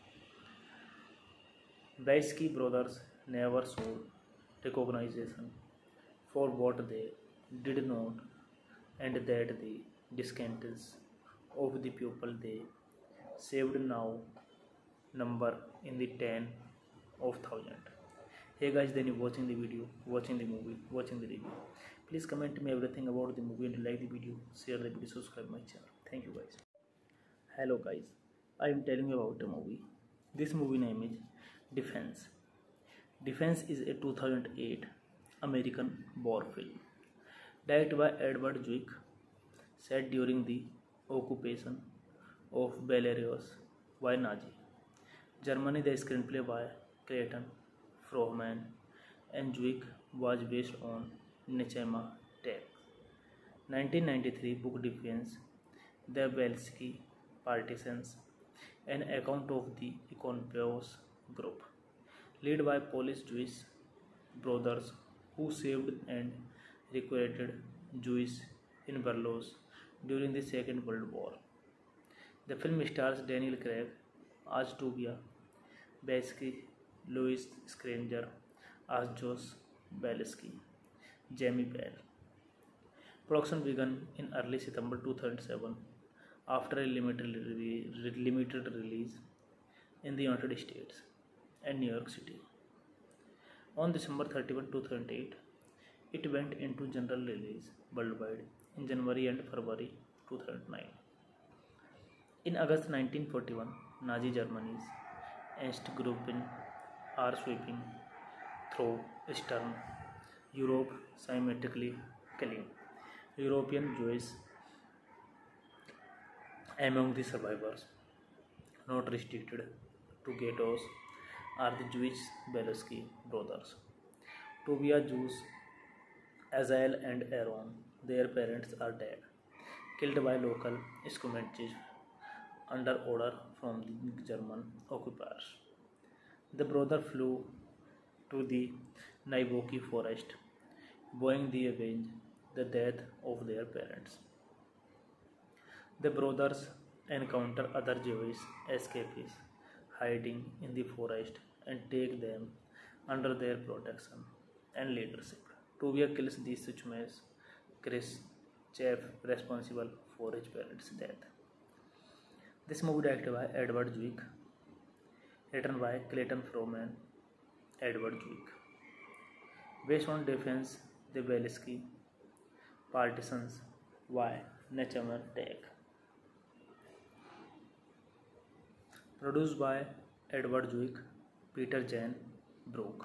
Baisky brothers never showed recognition for what they did not, and that the descendants of the people they saved now number in the ten of thousand. Hey guys, then you watching the video, watching the movie, watching the review. Please comment me everything about the movie and like the video, share the video, subscribe my channel. Thank you guys. Hello guys, I am telling you about a movie. This movie name is Defense. Defense is a two thousand eight American war film directed by Edward Zwick, set during the occupation of Belarus by Nazi Germany. The screenplay by Clayton Frohman and Zwick was based on Nechema Tech's nineteen ninety-three book Defense, the Belsky Partisans, an account of the Ikonopos group, led by Polish Jewish brothers who saved and recruited Jews in Belarus during the Second World War. The film stars Daniel Craig as Tobias Belsky, Louis Screnger as Josh Belsky, Jamie Bell. Production began in early September two thousand seven after a limited, re- limited release in the United States and New York City. On December thirty-first, two thousand eight, it went into general release worldwide in January and February two thousand nine. In August nineteen forty-one, Nazi Germany's Ostgruppen are sweeping through Eastern Europe, systematically killing European Jews. Among the survivors, not restricted to ghettos, are the Jewish Belsky brothers, Tobias, Jews, Azael and Aaron. Their parents are dead, killed by local Schumannists under order from the German occupiers. The brothers flew to the Naiboki forest, vowing to avenge the death of their parents. The brothers encounter other Jewish escapees hiding in the forest and take them under their protection and leadership. Tobias kills the Suchmes, Chris, chief responsible for his parents' death. This movie directed by Edward Zwick, written by Clayton Frohman, Edward Zwick. Based on Defense, the Belsky Partisans by Nechema Tech. Produced by Edward Zwick, Peter Jan Brook.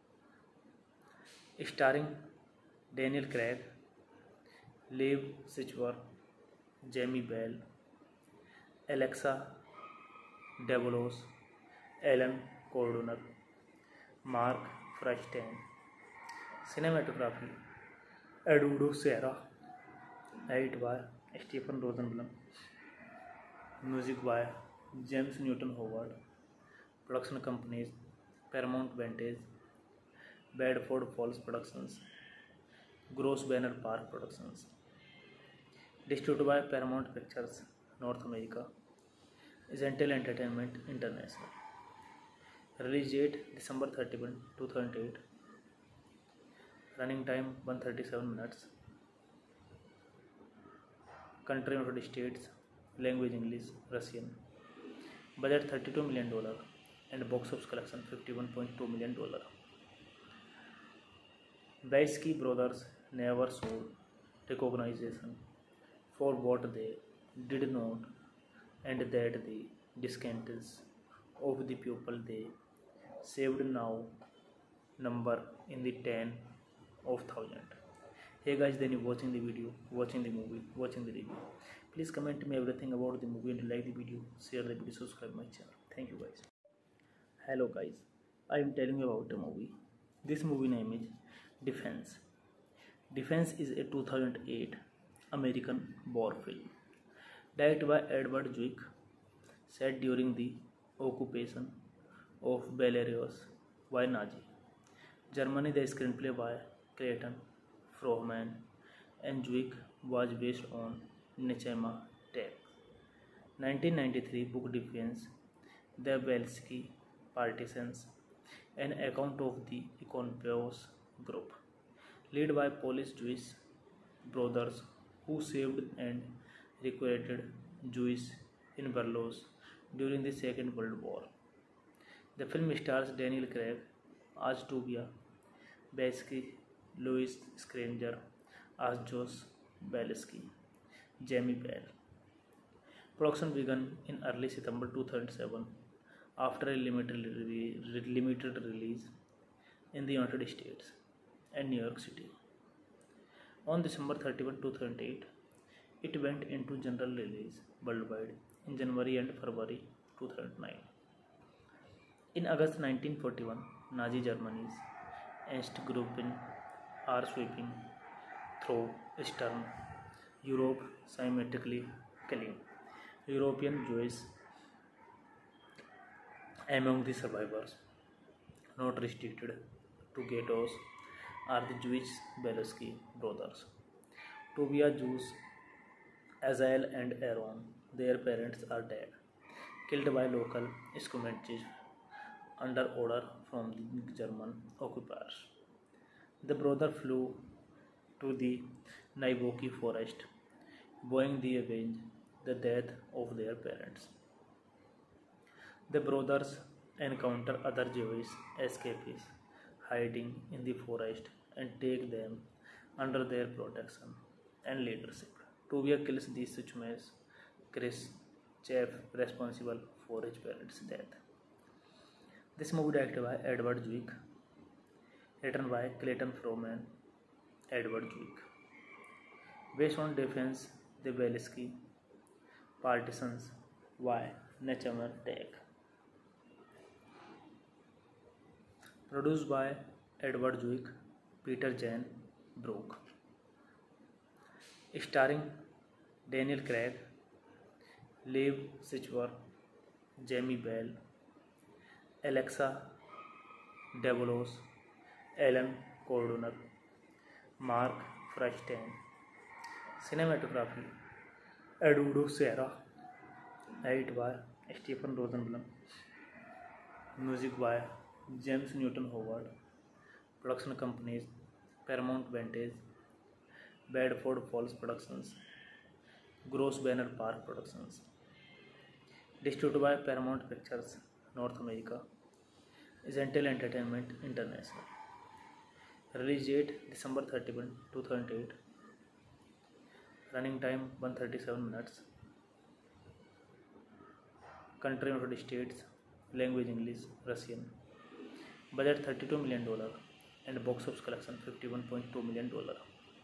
Starring Daniel Craig, Liv Schreiber, Jamie Bell, Alexa Davalos, Alan Cordner, Mark Frosten. Cinematography Eduardo Serra. Edit by Stephen Rosenblum. Music by James Newton Howard. Production companies Paramount Vantage, Bedford Falls Productions, Gross Banner Park Productions. Distributed by Paramount Pictures, North America, Zentel Entertainment International. Release date December thirty-first, two thousand eight. Running time one hundred thirty-seven minutes. Country United States. Language English, Russian. Budget thirty-two million dollars and box office collection fifty-one point two million dollars. Baisky brothers never showed recognition for what they did not, and that the descendants of the people they saved now number in the ten of thousand. Hey guys, then you watching the video, watching the movie, watching the review. Please comment me everything about the movie and like the video, share the video, subscribe my channel. Thank you guys. Hello guys, I am telling you about a movie. This movie name is Defense. Defense is a two thousand eight American war film directed by Edward Zwick, set during the occupation of Belarus by Nazi Germany. The screenplay by Clayton Frohman and Zwick was based on Nechema Tech. nineteen ninety-three book Defense, The Belsky Partisans, an account of the Ikonopos group, led by Polish Jewish brothers who saved and recruited Jews in Belarus during the Second World War. The film stars Daniel Craig as Tubia Belsky, Louis Scranger as Josh Belsky, Jamie Bell. Production began in early September two thousand seven after a limited, re- limited release in the United States and New York City. On December thirty-first, two thousand eight, it went into general release worldwide in January and February two thousand nine. In August nineteen forty-one, Nazi Germany's Ostgruppen are sweeping through Eastern Europe, systematically killing European Jews. Among the survivors, not restricted to ghettos, are the Jewish Belsky brothers. Tubia, Jews, Azael and Aaron, their parents are dead, killed by local skirmishes under order from the German occupiers. The brothers flew to the Naiboki forest, vowing to avenge the death of their parents. The brothers encounter other Jewish escapees hiding in the forest and take them under their protection and leadership. Tubia kills the Suchmes, Chris Chef, responsible for his parents' death. This movie directed by Edward Zwick, written by Clayton Frohman, Edward Zwick. Based on Defense, The Belsky Partisans by Nechema Tech. Produced by Edward Zwick, Peter Jan Brook. Starring Daniel Craig, Liv Schreiber, Jamie Bell, Alexa Davalos, Alan Cordoner, Mark Frosten. Cinematography Eduardo Serra. Edit by Stephen Rosenblum. Music by James Newton Howard. Production companies Paramount Vantage, Bedford Falls Productions, Gross Banner Park Productions. Distributed by Paramount Pictures North America, Zentel Entertainment International. Release date December thirty-first, two thousand eight. Running time one hundred thirty-seven minutes. Country United States. Language English, Russian. Budget thirty-two million dollars and box office collection fifty-one point two million dollars.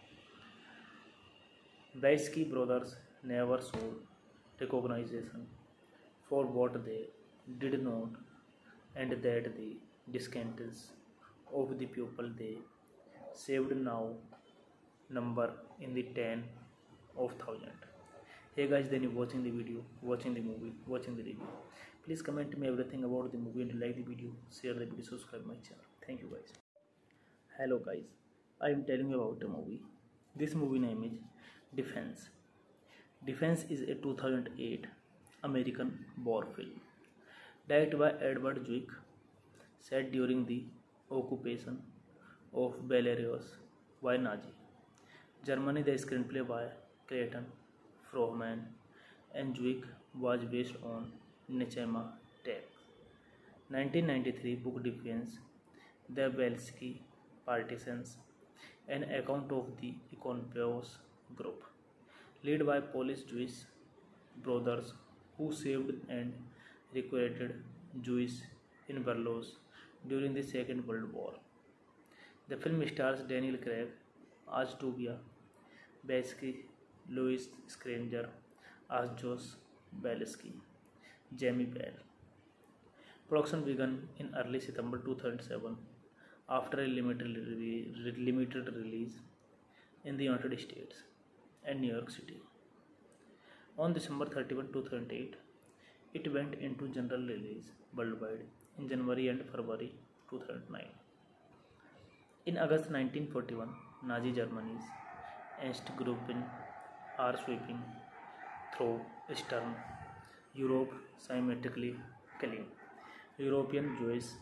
Belsky brothers never showed recognition for what they did not, and that the descendants of the people they saved now number in the ten of thousand. Hey guys, then you watching the video, watching the movie, watching the review. Please comment me everything about the movie and like the video, share the video, subscribe my channel. Thank you guys. Hello guys, I am telling you about a movie. This movie name is Defense. Defense is a two thousand eight American war film directed by Edward Zwick, set during the occupation of Belarus by Nazi Germany. The screenplay by Clayton Frohman and Zwick was based on Nechema Tech. nineteen ninety-three book Defense, The Belsky Partisans, an account of the Ikonopos group, led by Polish Jewish brothers who saved and recruited Jews in Belarus during the Second World War. The film stars Daniel Craig as Tubia Belsky, Louis Scranger as Josh Belsky, Jamie Bell. Production began in early September two thousand seven after a limited, re- limited release in the United States and New York City. On December thirty-first, two thousand eight, it went into general release worldwide in January and February two thousand nine. In August nineteen forty-one, Nazi Germany's Ostgruppen are sweeping through Eastern Europe, systematically killing European Jews.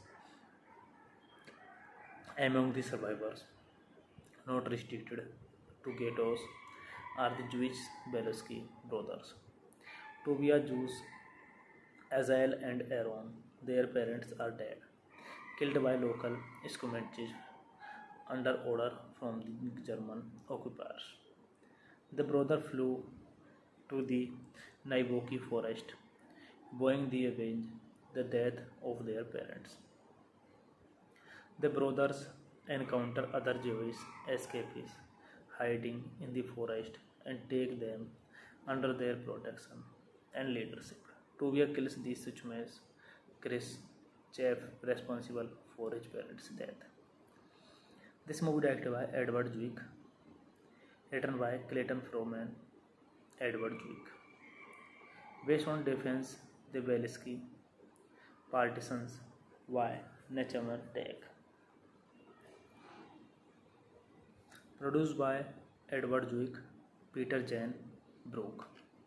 Among the survivors, not restricted to ghettos, are the Jewish Belsky brothers. Tobia Jews, Azael and Aaron, their parents are dead, killed by local skirmishes under order from the German occupiers. The brothers flew to the Naiboki forest, vowing to avenge the death of their parents. The brothers encounter other Jewish escapees hiding in the forest and take them under their protection and leadership. Tobia kills the Suchmes, Chris, chief responsible for his parents' death. This movie directed by Edward Zwick, written by Clayton Froman, Edward Zwick. Based on Defense, the Belsky Partisans, by Nachamer Tech. Produced by Edward Zwick, Peter Jane Brook.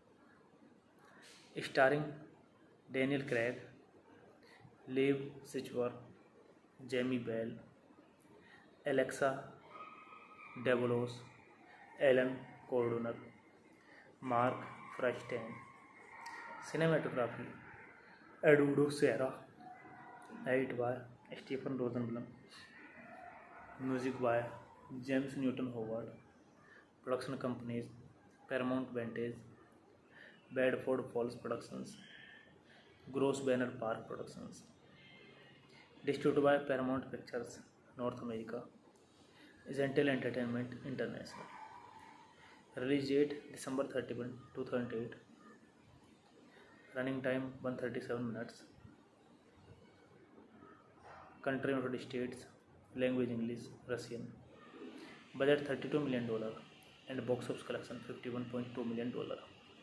Starring Daniel Craig, Liv Schreiber, Jamie Bell, Alexa Davalos, Alan Cordner, Mark Frosten. Cinematography Eduardo Serra. Edit by Stephen Rosenblum. Music by James Newton Howard. Production companies Paramount Vantage, Bedford Falls Productions, Gross Banner Park Productions. Distributed by Paramount Pictures North America, Zentel Entertainment International. Release date December thirty-first, two thousand eight. Running time one hundred thirty-seven minutes. Country United States. Language English, Russian. Budget thirty-two million dollars and box office collection fifty-one point two million dollars.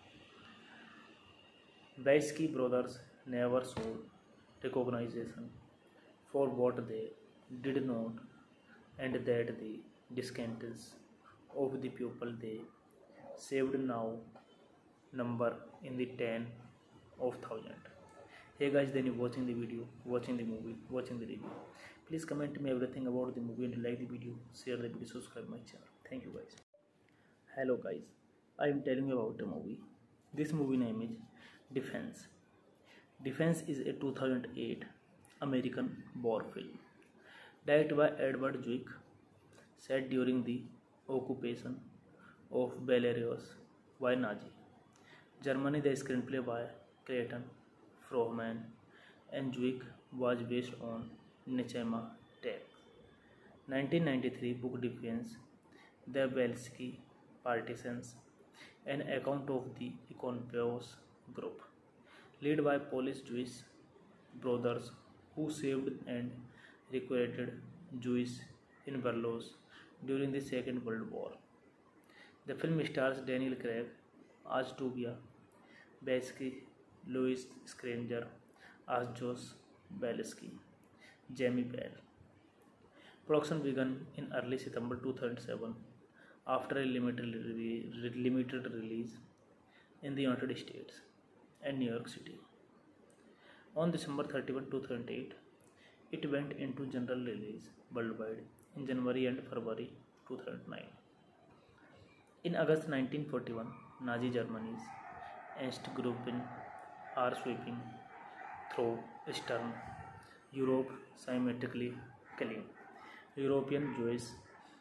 Belsky brothers never showed recognition for what they did not, and that the descendants of the people they saved now number in the ten of thousand. Hey guys, then you watching the video, watching the movie, watching the review. Please comment me everything about the movie and like the video, share the video, subscribe my channel. Thank you guys. Hello guys, I am telling you about a movie. This movie name is Defense. Defense is a two thousand eight American war film directed by Edward Zwick, set during the occupation of Belarus by Nazi Germany. The screenplay by Clayton Froman and Zwick was based on Nachamer Tech. nineteen ninety-three book Defense, The Belsky Partisans, an account of the Ikonopos group, led by Polish Jewish brothers who saved and recruited Jews in Belarus during the Second World War. The film stars Daniel Craig as Tobia Belsky, Louis Screnger as Josh Belsky, Jamie Bell. Production began in early September two thousand seven after a limited, re- limited release in the United States and New York City. On December thirty-first, two thousand eight, it went into general release worldwide in January and February two thousand nine. In August nineteen forty-one, Nazi Germany's Ostgruppen are sweeping through Eastern Europe, systematically killing European Jews.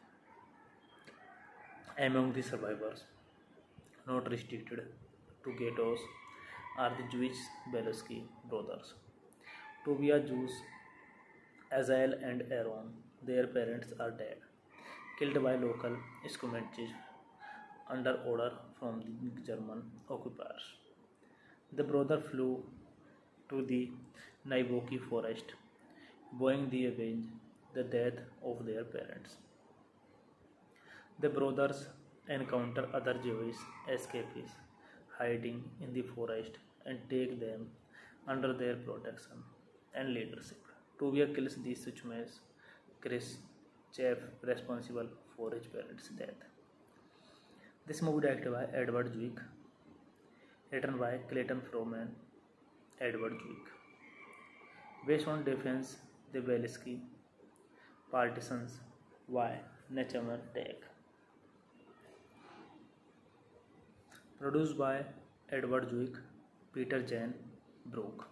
Among the survivors, not restricted to ghettos, are the Jewish Belsky brothers. Tobia Jews, Azael and Aaron, their parents are dead, killed by local skirmishes under order from the German occupiers. The brothers flew to the Naiboki forest, vowing the avenge the death of their parents. The brothers encounter other Jewish escapees hiding in the forest and take them under their protection and leadership. Tuvia kills the Suchmes, Chris, chef responsible for his parents' death. This movie directed by Edward Zwick, written by Clayton Froman, Edward Zwick. Based on Defense, The Belsky, Partisans, Y. Nechamer Tech. Produced by Edward Zwick, Peter Jan Brook.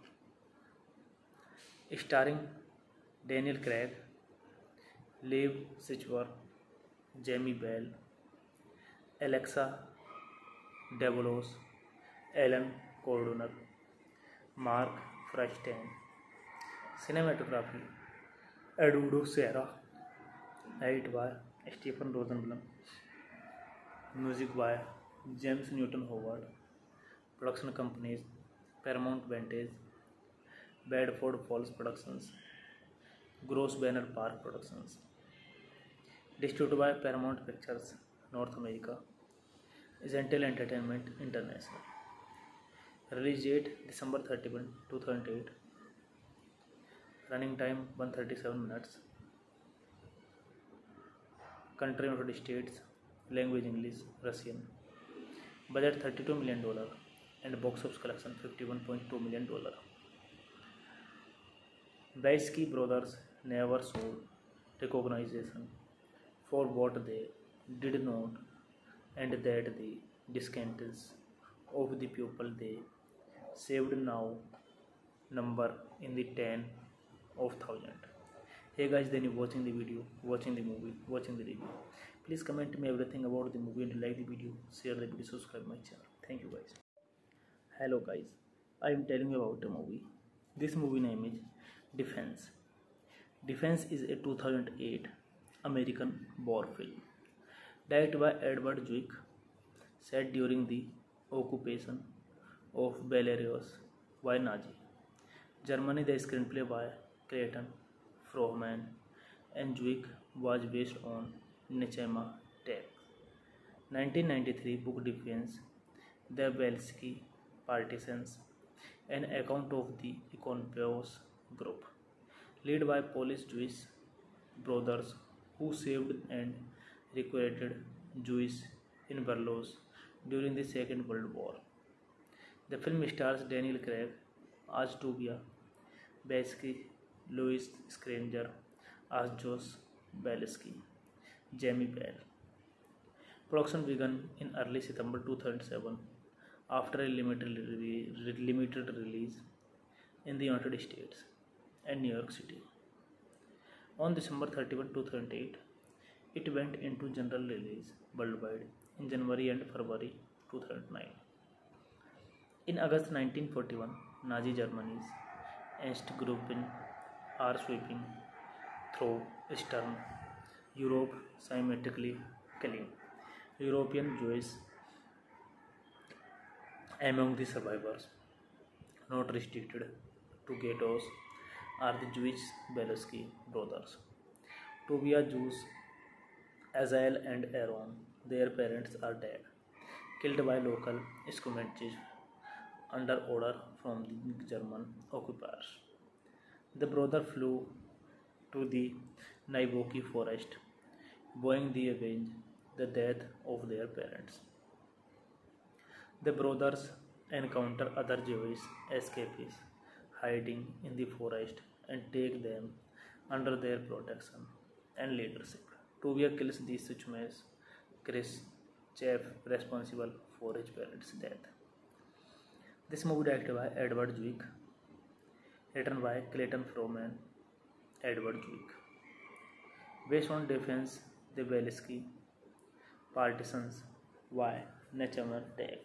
Starring Daniel Craig, Liv Schreiber, Jamie Bell, Alexa Davalos, Alan Cordner, Mark Frosten. Cinematography Eduardo Serra. Edit by Stephen Rosenblum. Music by James Newton Howard. Production companies Paramount Vantage, Bedford Falls Productions, Gross Banner Park Productions. Distributed by Paramount Pictures North America, Zentel Entertainment International. Release date December thirty-first, two thousand eight. Running time one hundred thirty-seven minutes. Country United States. Language English, Russian. Budget thirty-two million dollars and box office collection fifty-one point two million dollars. Belsky brothers never showed recognition for what they did not, and that the descendants of the people they saved now number in the ten of thousand. Hey guys, then you watching the video, watching the movie, watching the review. Please comment me everything about the movie and like the video, share the video, subscribe my channel. Thank you guys. Hello guys, I am telling you about a movie. This movie name is Defense. Defense is a two thousand eight American war film directed by Edward Zwick, set during the occupation of Belarus by Nazi Germany. The screenplay by Clayton Froman and Zwick was based on Nechamer Tech. nineteen ninety-three book Defense, The Belsky Partisans, an account of the Iconopos group, led by Polish Jewish brothers who saved and recruited Jews in Belarus during the Second World War. The film stars Daniel Craig as Tuvia, Belsky, Louis Scranger as Josh Belsky, Jamie Bell. Production began in early September two thousand seven after a limited, re- limited release in the United States and New York City. On December thirty-first, two thousand eight, it went into general release worldwide in January and February two thousand nine. In August nineteen forty-one, Nazi Germany's Ostgruppen are sweeping through Eastern Europe, systematically killing European Jews. Among the survivors, not restricted to ghettos, are the Jewish Belsky brothers. Tuvia, Jews, Azael and Aaron, their parents are dead, killed by local skirmishes under order from the German occupiers. The brothers flew to the Naiboki forest, vowing to avenge the death of their parents. The brothers encounter other Jewish escapees hiding in the forest and take them under their protection and leadership. Tuvia kills the Suchmes, Chris, chef responsible for his parents' death. This movie directed by Edward Zwick, written by Clayton Froman, Edward Zwick. Based on Defense, The Belsky, Partisans, Y. Nechamer Tech.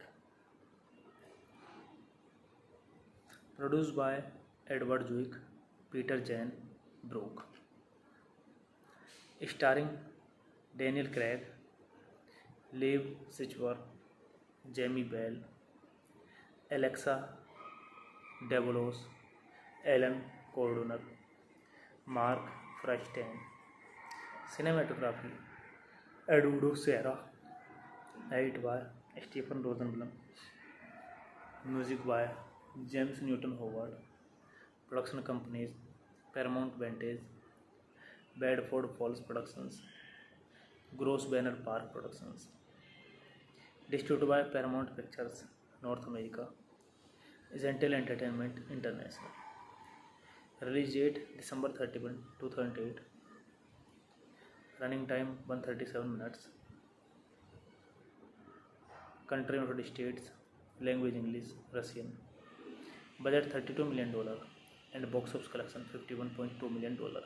Produced by Edward Zwick, Peter Jan Brook. Starring Daniel Craig, Liv Schreiber, Jamie Bell, Alexa Davalos, Alan Cordoner, Mark Frosten. Cinematography Eduardo Serra. Edit by Stephen Rosenblum. Music by James Newton Howard. Production companies Paramount Vantage, Bedford Falls Productions, Gross Banner Park Productions. Distributed by Paramount Pictures, North America, Zentel Entertainment International. Release date December thirty-first, two thousand eight. Running time one hundred thirty-seven minutes. Country United States. Language English, Russian. Budget thirty-two million dollars and box office collection fifty-one point two million dollars.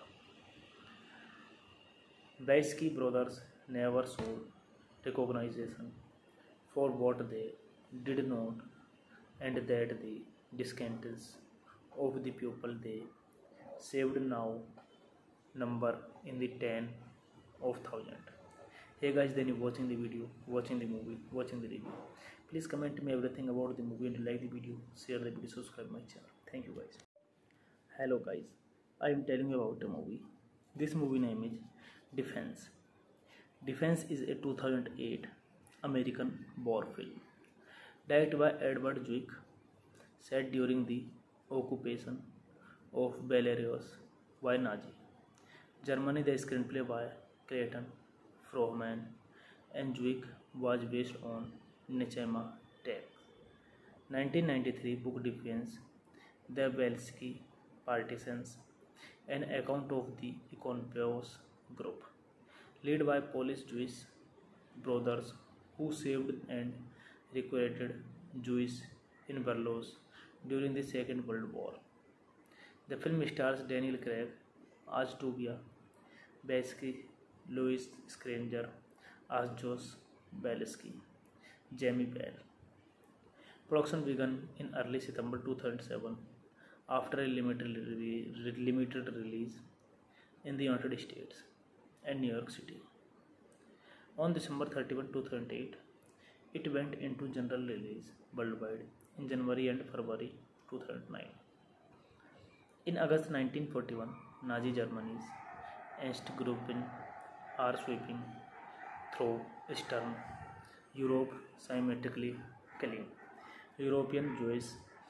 Baisky brothers never showed recognition for what they did not, and that the descendants of the people they saved now number in the ten of thousand. Hey guys, then you watching the video, watching the movie, watching the review. Please comment me everything about the movie and like the video, share the video, subscribe my channel. Thank you guys. Hello guys, I am telling you about a movie. This movie name is Defense. Defense is a two thousand eight American war film directed by Edward Zwick, set during the occupation of Belarus by Nazi Germany. The screenplay by Clayton Frohman and Zwick was based on Nechema Tech. nineteen ninety-three book Defense, The Belsky Partisans, an account of the Ikonopos group, led by Polish Jewish brothers who saved and recruited Jews in Belarus during the Second World War. The film stars Daniel Craig as Tuvia Belsky, Louis Screnger as Josh Belsky, Jamie Bell. Production began in early September two thousand seven after a limited, re- limited release in the United States and New York City. On December thirty-first, two thousand eight, it went into general release worldwide in January and February two thousand nine. In August nineteen forty-one, Nazi Germany's Ostgruppen are sweeping through Eastern Europe, systematically killing European Jews.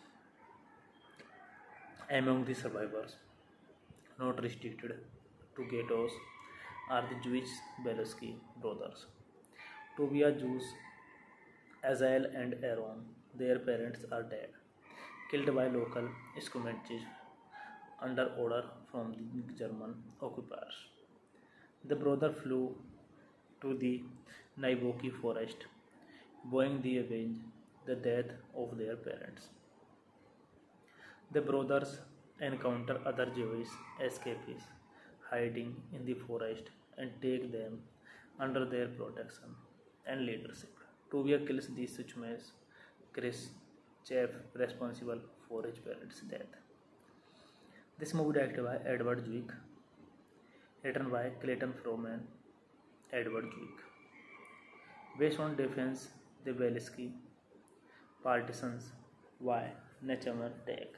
Among the survivors, not restricted to ghettos, are the Jewish Belsky brothers, Tuvia, Jews, Azael and Aaron. Their parents are dead, killed by local skirmishes under order from the German occupiers. The brothers flew to the Naiboki forest, vowing to avenge the death of their parents. The brothers encounter other Jewish escapees hiding in the forest and take them under their protection and leadership. Tuvia kills the Suchmes Chris Chef responsible for his parents' death. This movie directed by Edward Zwick, written by Clayton Frohman, Edward Zwick. Based on Defense, The Belsky Partisans by Nechema Tech.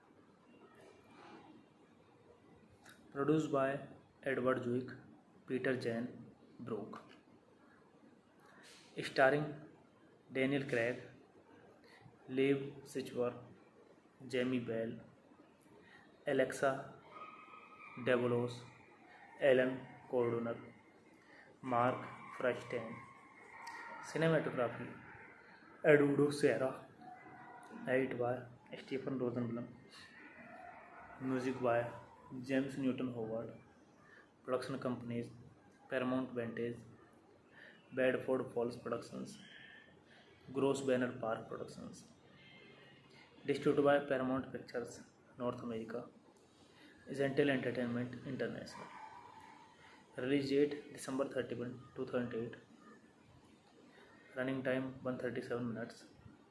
Produced by Edward Zwick, Peter Jan Brook. Starring Daniel Craig, Liv Schreiber, Jamie Bell, Alexa Davalos, Alan Cordoner, Mark Frosten. Cinematography Eduardo Serra. Edit by Stephen Rosenblum. Music by James Newton Howard. Production companies Paramount Vantage, Bedford Falls Productions, Gross Banner Park Productions. Distributed by Paramount Pictures, North America, Zentel Entertainment International. Release date December thirty-first, two thousand eight. Running time one hundred thirty-seven minutes.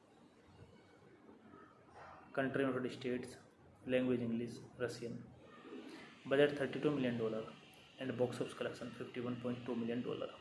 Country United States. Language English, Russian. Budget thirty-two million dollars and box office collection fifty-one point two million dollars.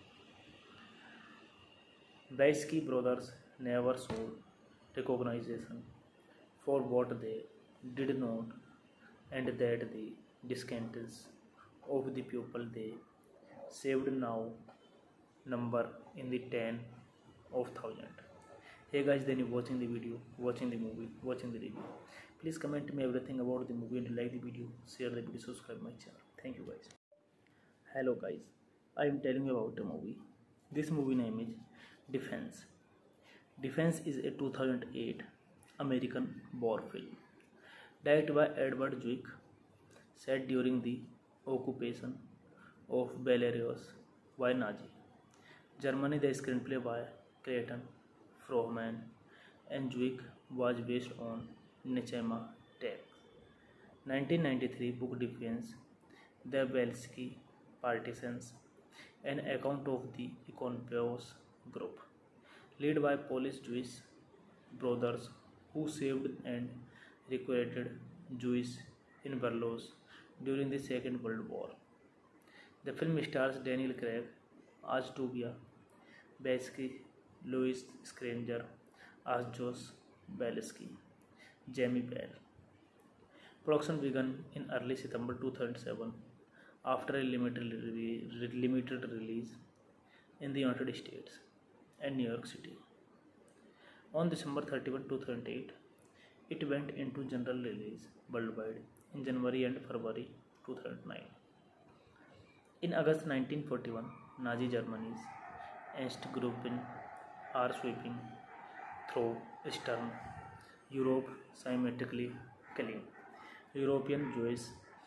Baisky brothers never showed recognition for what they did not, and that the descendants of the people they saved now number in the ten of thousand. Hey guys, then you watching the video, watching the movie, watching the review. Please comment me everything about the movie and like the video, share the video, subscribe my channel. Thank you guys. Hello guys, I am telling you about a movie. This movie name is Defense. Defense is a two thousand eight American war film directed by Edward Zwick, set during the occupation of Belarus by Nazi Germany. The screenplay by Clayton Frohman and Zwick was based on Nechema Tech's nineteen ninety-three book Defense, the Belsky Partisans, an account of the Ikonopos group, led by Polish Jewish brothers who saved and recruited Jews in Belarus during the Second World War. The film stars Daniel Craig as Tobia Belsky, Louis Screnger as Josh Belsky, Jamie Bell. Production began in early September two thousand seven after a limited, re- limited release in the United States and New York City. On December thirty-first, two thousand eight, it went into general release worldwide in January and February two thousand nine. In August nineteen forty-one, Nazi Germany's Ostgruppen are sweeping through Eastern Europe, systematically killing European Jews.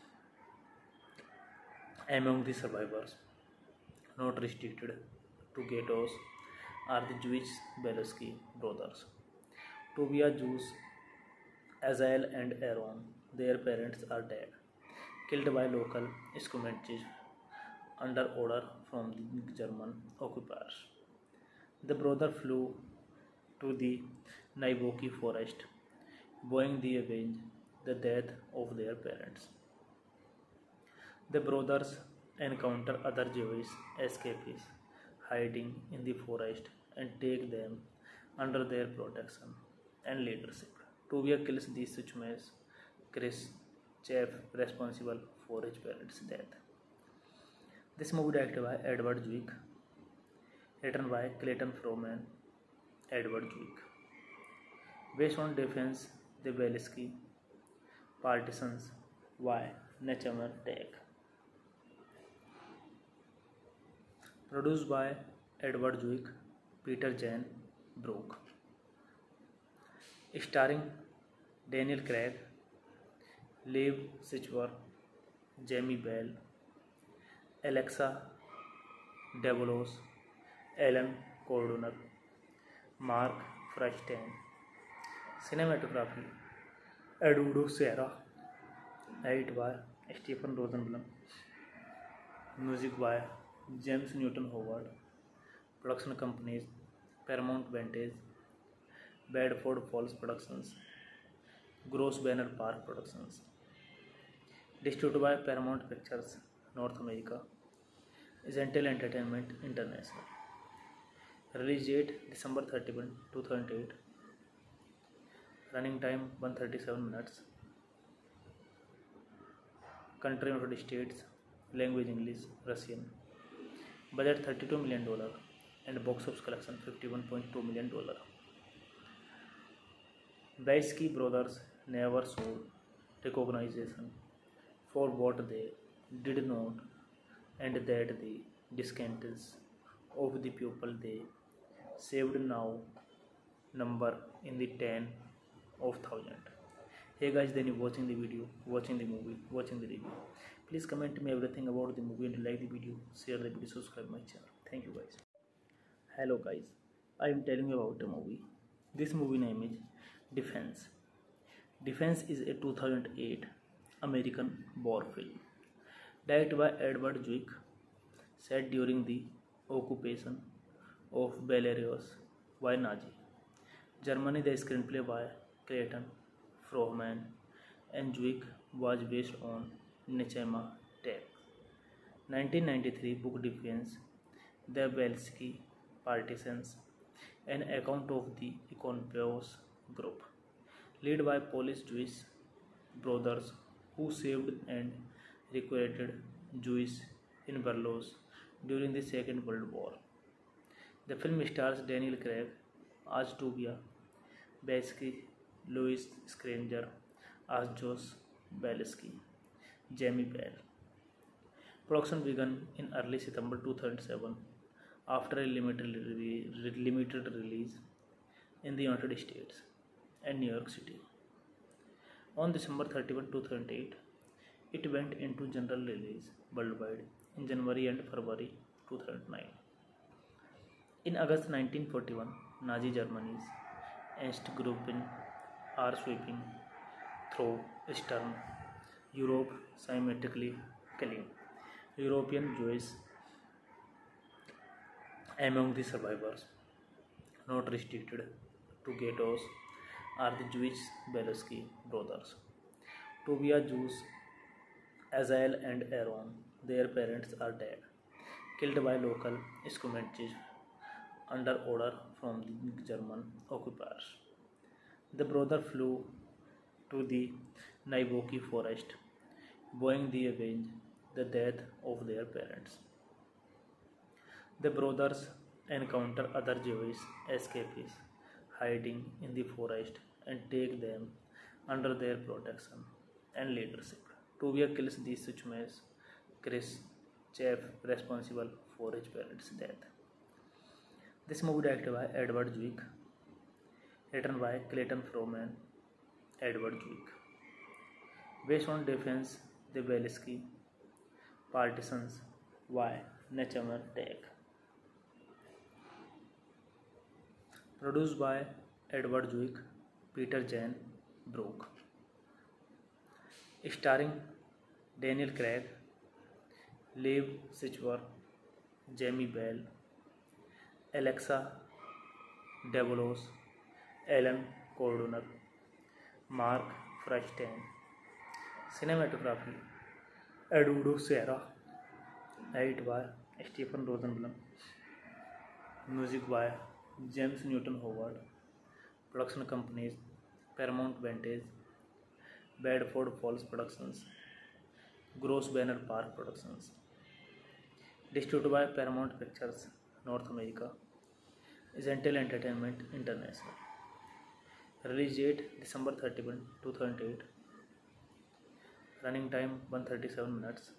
Among the survivors, not restricted to ghettos, are the Jewish Belsky brothers, Tobia, Jews, Azael and Aaron. Their parents are dead, killed by local skirmishes under order from the German occupiers. The brothers flew to the Naiboki forest, vowing to avenge the death of their parents. The brothers encounter other Jewish escapees hiding in the forest and take them under their protection and leadership. Tobia kills the Suchmes Chris Chef responsible for his parents' death. This movie directed by Edward Zwick, written by Clayton Frohman, Edward Zwick. Based on Defense, the Belsky Partisans by Nechema Tech. Produced by Edward Zwick, Peter Jan Brook. Starring Daniel Craig, Liv Schreiber, Jamie Bell, Alexa Davalos, Alan Cordner, Mark Frosten. Cinematography Eduardo Serra. Edit by Stephen Rosenblum. Music by James Newton Howard. Production companies Paramount Vantage, Bedford Falls Productions, Gross Banner Park Productions. Distributed by Paramount Pictures North America, Zentel Entertainment International. Release date December thirty-first, two thousand eight. Running time one hundred thirty-seven minutes. Country United States. Language English, Russian. Budget thirty-two million dollars and box office collection fifty-one point two million dollars. Belsky brothers never showed recognition for what they did not, and that the descendants of the people they saved now number in the ten of thousand. Hey guys, then you watching the video, watching the movie, watching the review. Please comment me everything about the movie and like the video, share the video, subscribe my channel. Thank you guys. Hello guys, I am telling you about a movie. This movie name is Defense. Defense is a two thousand eight American war film directed by Edward Zwick, set during the occupation of Belarus by Nazi Germany. The screenplay by Clayton Frohman and Zwick was based on Nechema Tech's nineteen ninety-three book Defense, the Belsky Partisans, an account of the Ikonopos group, led by Polish Jewish brothers who saved and recruited Jews in Burlos during the Second World War. The film stars Daniel Craig as Tobias Bezzecke, Louis Granger as Josh Belinsky, Jamie Bell. Production began in early September two thousand seven after a limited, re- limited release in the United States and New York City. On December thirty-first, two thousand eight, it went into general release worldwide in January and February two thousand nine. In August nineteen forty-one, Nazi Germany's Ostgruppen are sweeping through Eastern Europe, systematically killing European Jews. Among the survivors, not restricted to ghettos, are the Jewish Belinsky brothers. Tobias Jews, Azael and Aaron, their parents are dead, killed by local skirmishes under order from the German occupiers. The brothers flew to the Naboki forest, vowing to avenge the death of their parents. The brothers encounter other Jewish escapees hiding in the forest and take them under their protection and leadership. Tobias kills the Suchmes, Chris, chief responsible for his parents' death. This movie directed by Edward Zwick, written by Clayton Froman, Edward Zwick. Based on Defense, the Belinsky Partisans, by Nachamer Tech. Produced by Edward Zwick, Peter Jane Brook. Starring Daniel Craig, Liv Schreiber, Jamie Bell, Alexa Davalos, Alan Cordner, Mark Frosten. Cinematography Eduardo Serra. Edit by Stephen Rosenblum. Music by James Newton Howard. Production companies Paramount Vantage, Bedford Falls Productions, Gross Banner Park Productions. Distributed by Paramount Pictures North America, Zentel Entertainment International. Release date December thirty-first, two thousand eight. Running time one hundred thirty-seven minutes.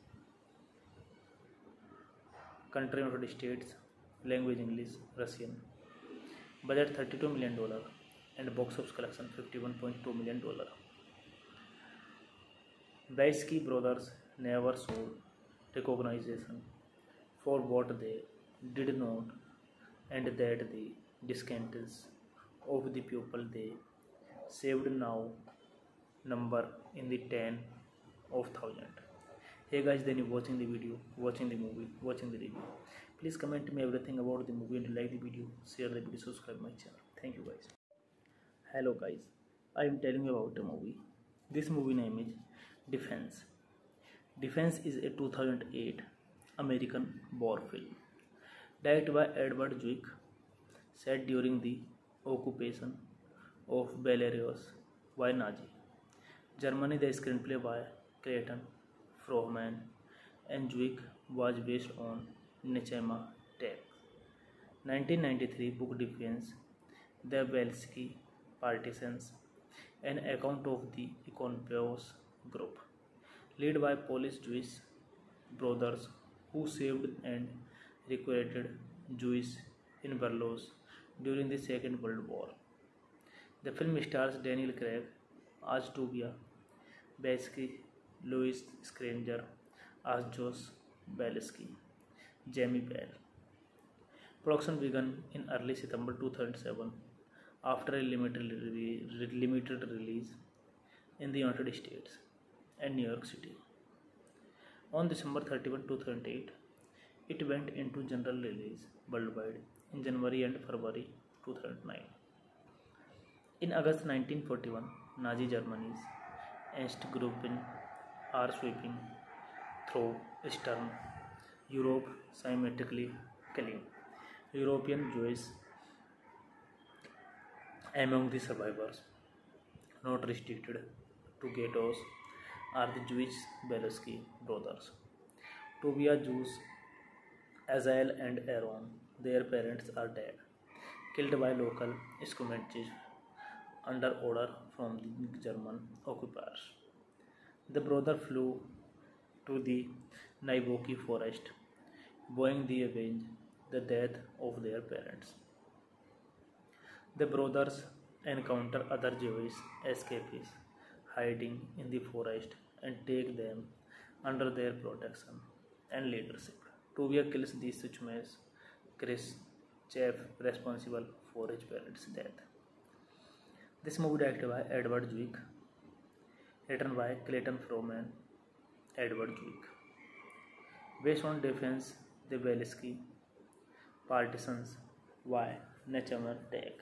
Country United States. Language English, Russian. Budget thirty-two million dollars and box office collection fifty-one point two million dollars. Belinsky brothers never showed recognition for what they did not, and that the descendants of the people they saved now number in the ten of thousand. Hey guys, then you watching the video, watching the movie, watching the review. Please comment me everything about the movie and like the video, share the video, subscribe my channel. Thank you guys. Hello guys, I am telling you about a movie. This movie name is Defense. Defense is a two thousand eight American war film directed by Edward Zwick, set during the occupation of Belarus by Nazi Germany. The screenplay by Clayton Froman and Zwick was based on Nachamer Tech. nineteen ninety-three book Defense, the Belinsky Partisans, an account of the Ikonopos group, led by Polish Jewish brothers who saved and recruited Jews in Burlos during the Second World War. The film stars Daniel Craig as Tobias Bezzecke, Louis Granger as Josh Belinsky, Jamie Bell. Production began in early September two thousand seven after a limited, re- limited release in the United States and New York City. On December thirty-first, two thousand eight, it went into general release worldwide in January and February two thousand nine. In August nineteen forty-one, Nazi Germany's Ostgruppen are sweeping through Eastern Europe, systematically killing European Jews. Among the survivors, not restricted to ghettos, are the Jewish Belsky brothers. To be a Jews, Azael and Aaron, their parents are dead, killed by local Schumannists under order from the German occupiers. The brothers flew to the Naiboki forest, vowing to avenge the death of their parents. The brothers encounter other Jewish escapees hiding in the forest and take them under their protection and leadership. Tuvia kills the Suchmes, Chris, Chef, responsible for his parents' death. This movie directed by Edward Zwick, written by Clayton Froman, Edward Zwick. Based on Defense, the Belsky, Partisans, Y. Nechamer Tech.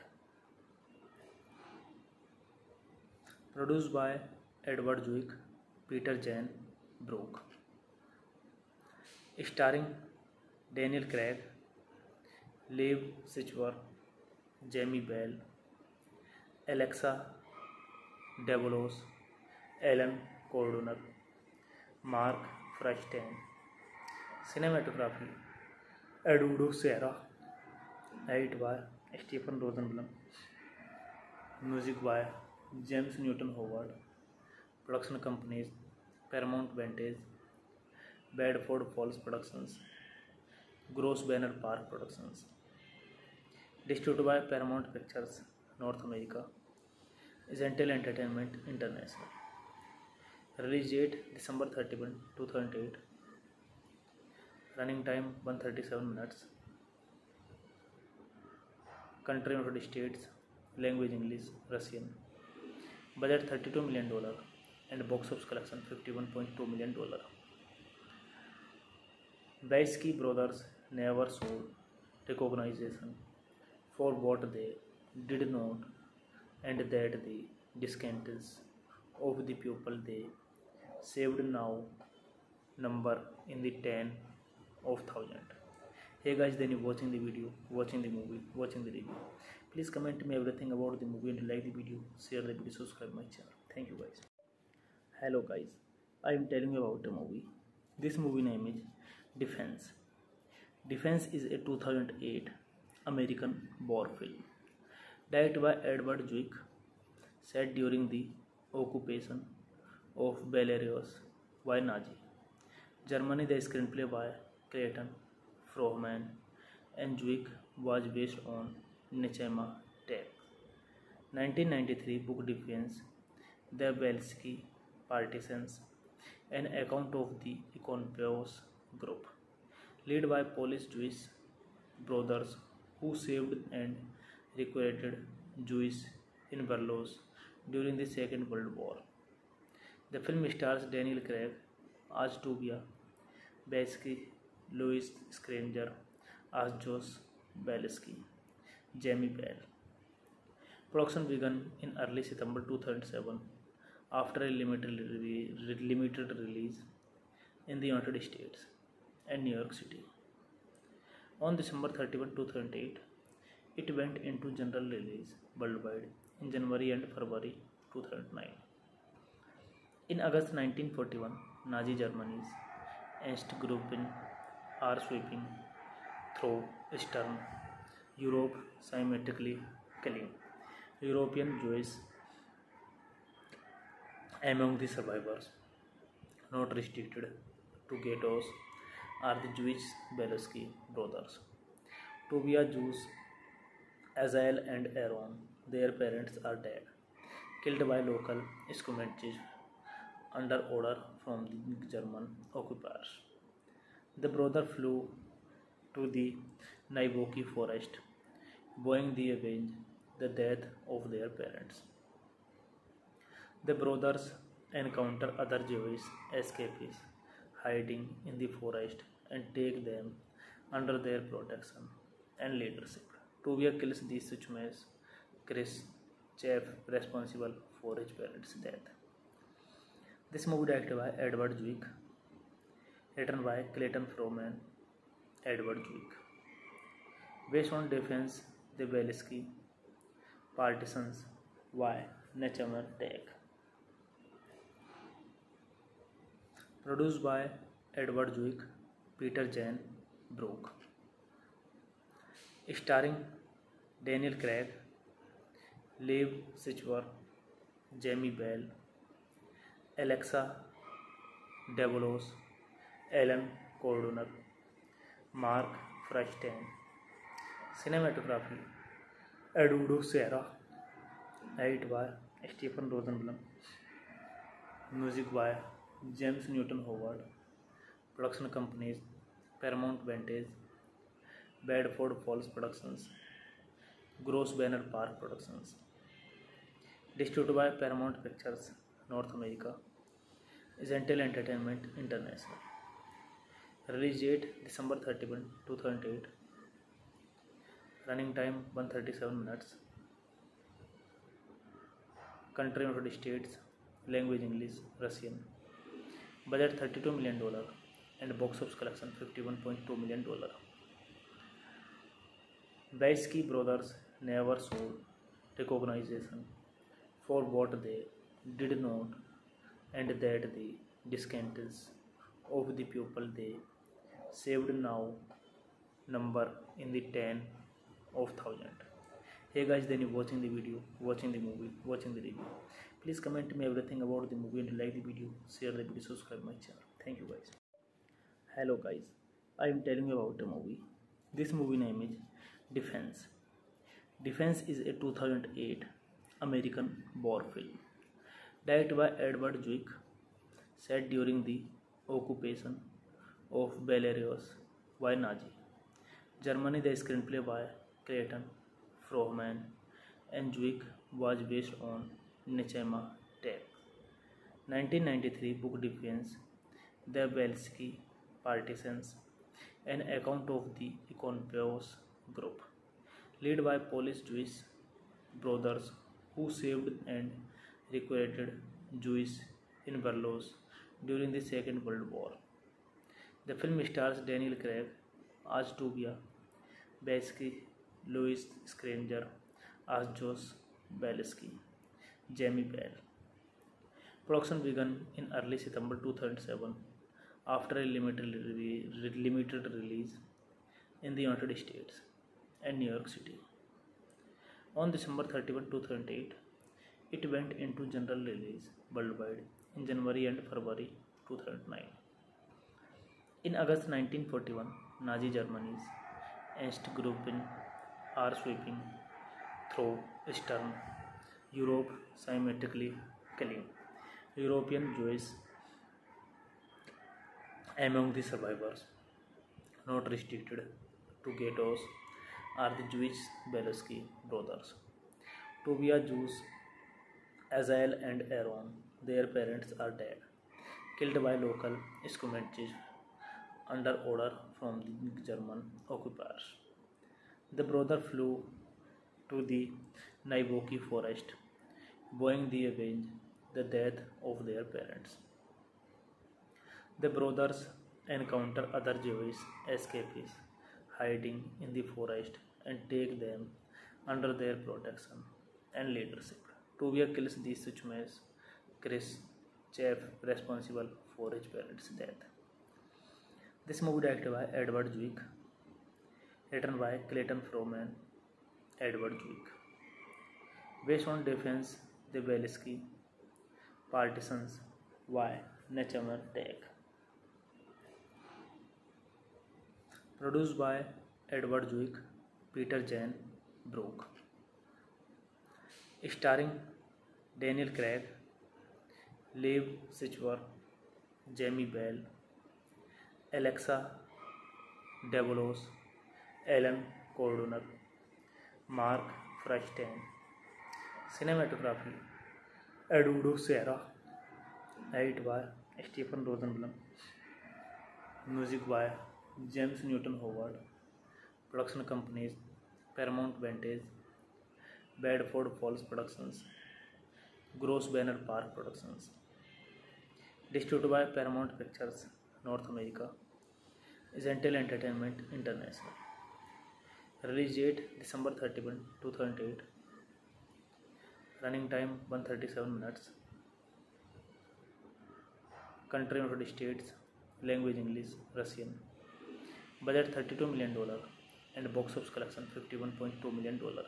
Produced by Edward Zwick, Peter Jane Brook. Starring Daniel Craig, Liv Schreiber, Jamie Bell, Alexa Davalos, Alan Cordoner, Mark Frosten. Cinematography Eduardo Serra. Edit by Stephen Rosenblum. Music by James Newton Howard. Production companies Paramount Vantage, Bedford Falls Productions, Gross Banner Park Productions. Distributed by Paramount Pictures North America, Zentel Entertainment International. Release date December thirty-first, two thousand eight. Running time one hundred thirty-seven minutes. Country United States. Language English, Russian. Budget thirty-two million dollars and box office collection fifty-one point two million dollars. Belsky brothers never showed recognition for what they did not, and that the descendants of the people they saved now number in the ten of thousand. Hey guys, then you watching the video, watching the movie, watching the review. Please comment me everything about the movie and like the video, share the video, subscribe my channel. Thank you guys. Hello guys, I am telling you about a movie. This movie name is Defense. Defense is a two thousand eight American war film directed by Edward Zwick, set during the occupation of Belarus by Nazi Germany. The screenplay by Clayton Froman and Zwick was based on Nechamer Tech. nineteen ninety-three book Defense, The Belsky Partisans, an account of the Iconopos group, led by Polish Jewish brothers who saved and recruited Jews in Belarus during the Second World War. The film stars Daniel Craig as Tuvia Belsky, Louis Scranger as Josh Belsky, Jamie Bell. Production began in early September two thousand seven after a limited, re- limited release in the United States and New York City. On December thirty-first, two thousand eight, it went into general release worldwide in January and February two thousand nine. In August nineteen forty-one, Nazi Germany's Ostgruppen are sweeping through Eastern Europe, systematically killing European Jews. Among the survivors, not restricted to ghettos, are the Jewish Belsky brothers. To be a Jews, Azael and Aaron, their parents are dead, killed by local Schumannists under order from the German occupiers. The brothers flew to the Naiboki forest, vowing to avenge the death of their parents. The brothers encounter other Jewish escapees hiding in the forest and take them under their protection and leadership. Tuvia kills the Suchmes, Chris, Chef, responsible for his parents' death. This movie directed by Edward Zwick, written by Clayton Froman, Edward Zwick. Based on Defense, the Belsky, Partisans, Y. Nechamer Tech. Produced by Edward Zwick, Peter Jan Brook. Starring Daniel Craig, Liv Schreiber, Jamie Bell, Alexa Davalos, Alan Cordoner, Mark Frosten. Cinematography Eduardo Serra. Edit by Stephen Rosenblum. Music by James Newton Howard. Production companies Paramount Vantage, Bedford Falls Productions, Gross Banner Park Productions. Distributed by Paramount Pictures North America, Zentel Entertainment International. Release date December thirty-first, two thousand eight. Running time one hundred thirty-seven minutes. Country United States. Language English, Russian. Budget thirty-two million dollars and box office collection fifty-one point two million dollars. Baisky brothers never showed recognition for what they did not, and that the descendants of the people they saved now number in the ten of thousand. Hey guys, then you watching the video, watching the movie, watching the review. Please comment me everything about the movie and like the video, share the video, subscribe my channel. Thank you guys. Hello guys, I am telling you about a movie. This movie name is Defense. Defense is a two thousand eight American war film directed by Edward Zwick, set during the occupation of Belarus by Nazi Germany. The screenplay by Clayton Frohman and Zwick was based on Nechema Tech's nineteen ninety-three book Defense, The Belsky Partisans, an account of the Ikonopos group, led by Polish Jewish brothers who saved and recruited Jews in Belarus during the Second World War. The film stars Daniel Craig as Tobias Belsky, Louis Screnger as Josh Belsky, Jamie Bell. Production began in early September two thousand seven after a limited, re- limited release in the United States and New York City. On December thirty-first, two thousand eight, it went into general release worldwide in January and February two thousand nine. In August nineteen forty-one, Nazi Germany's Ostgruppen are sweeping through Eastern Europe, systematically killing European Jews. Among the survivors, not restricted to ghettos, are the Jewish Belsky brothers, Tobias, Jews, Azael and Aaron. Their parents are dead, killed by local Schumannists under order from the German occupiers. The brothers flew to the Naiboki forest, vowing to avenge the death of their parents. The brothers encounter other Jewish escapees hiding in the forest and take them under their protection and leadership. Tobias kills the Suchmes, Chris, chief responsible for his parents' death. This movie directed by Edward Zwick, written by Clayton Frohman, Edward Zwick. Based on Defense, The Belsky Partisans by Nechema Tech. Produced by Edward Zwick, Peter Jan Brook. Starring Daniel Craig, Liv Schreiber, Jamie Bell, Alexa Davalos, Alan Cordoner, Mark Frosten. Cinematography Eduardo Serra. Edit by Stephen Rosenblum. Music by James Newton Howard. Production companies Paramount Vantage, Bedford Falls Productions, Gross Banner Park Productions. Distributed by Paramount Pictures North America, Zentel Entertainment International. Release date December thirty-first, two thousand eight. Running time one hundred thirty-seven minutes. Country United States. Language English, Russian. Budget thirty-two million dollars and box office collection fifty-one point two million dollars.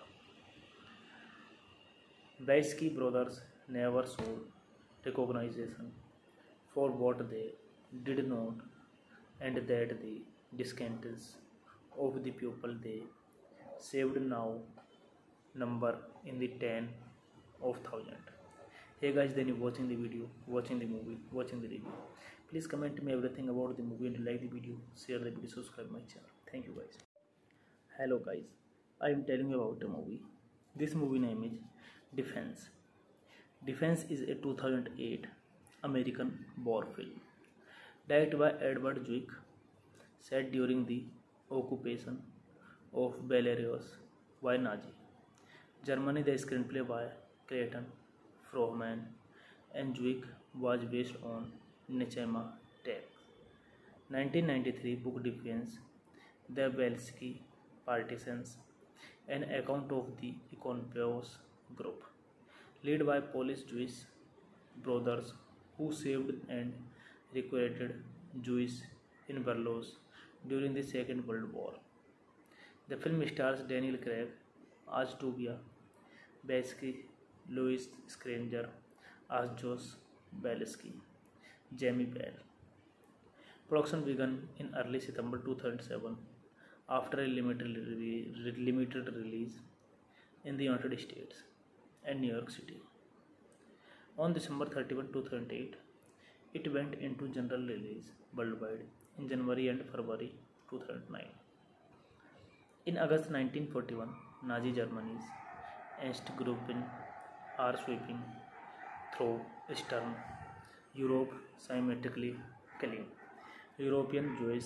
Baisky brothers never sought recognition for what they did not, and that the descendants of the people they saved now number in the ten of thousand. Hey guys, then you watching the video, watching the movie, watching the review. Please comment me everything about the movie and like the video, share the video, subscribe my channel. Thank you guys. Hello guys, I am telling you about a movie. This movie name is Defense. Defense is a two thousand eight American war film directed by Edward Zwick, set during the occupation of Belarus by Nazi Germany. The screenplay by Clayton Frohman and Zwick was based on Nechema Tech's nineteen ninety-three book Defense, the Belsky Partisans, an account of the Ikonopos group, led by Polish Jewish brothers who saved and recruited Jews in Belarus during the Second World War. The film stars Daniel Craig as Tobias Belsky, Louis Screnger as Josh Belsky, Jamie Bell. Production began in early September two thousand seven after a limited, re- limited release in the United States and New York City. On December thirty-first, two thousand eight, it went into general release worldwide in January and February two thousand nine. In August nineteen forty-one, Nazi Germany's Ostgruppen are sweeping through Eastern Europe, systematically killing European Jews.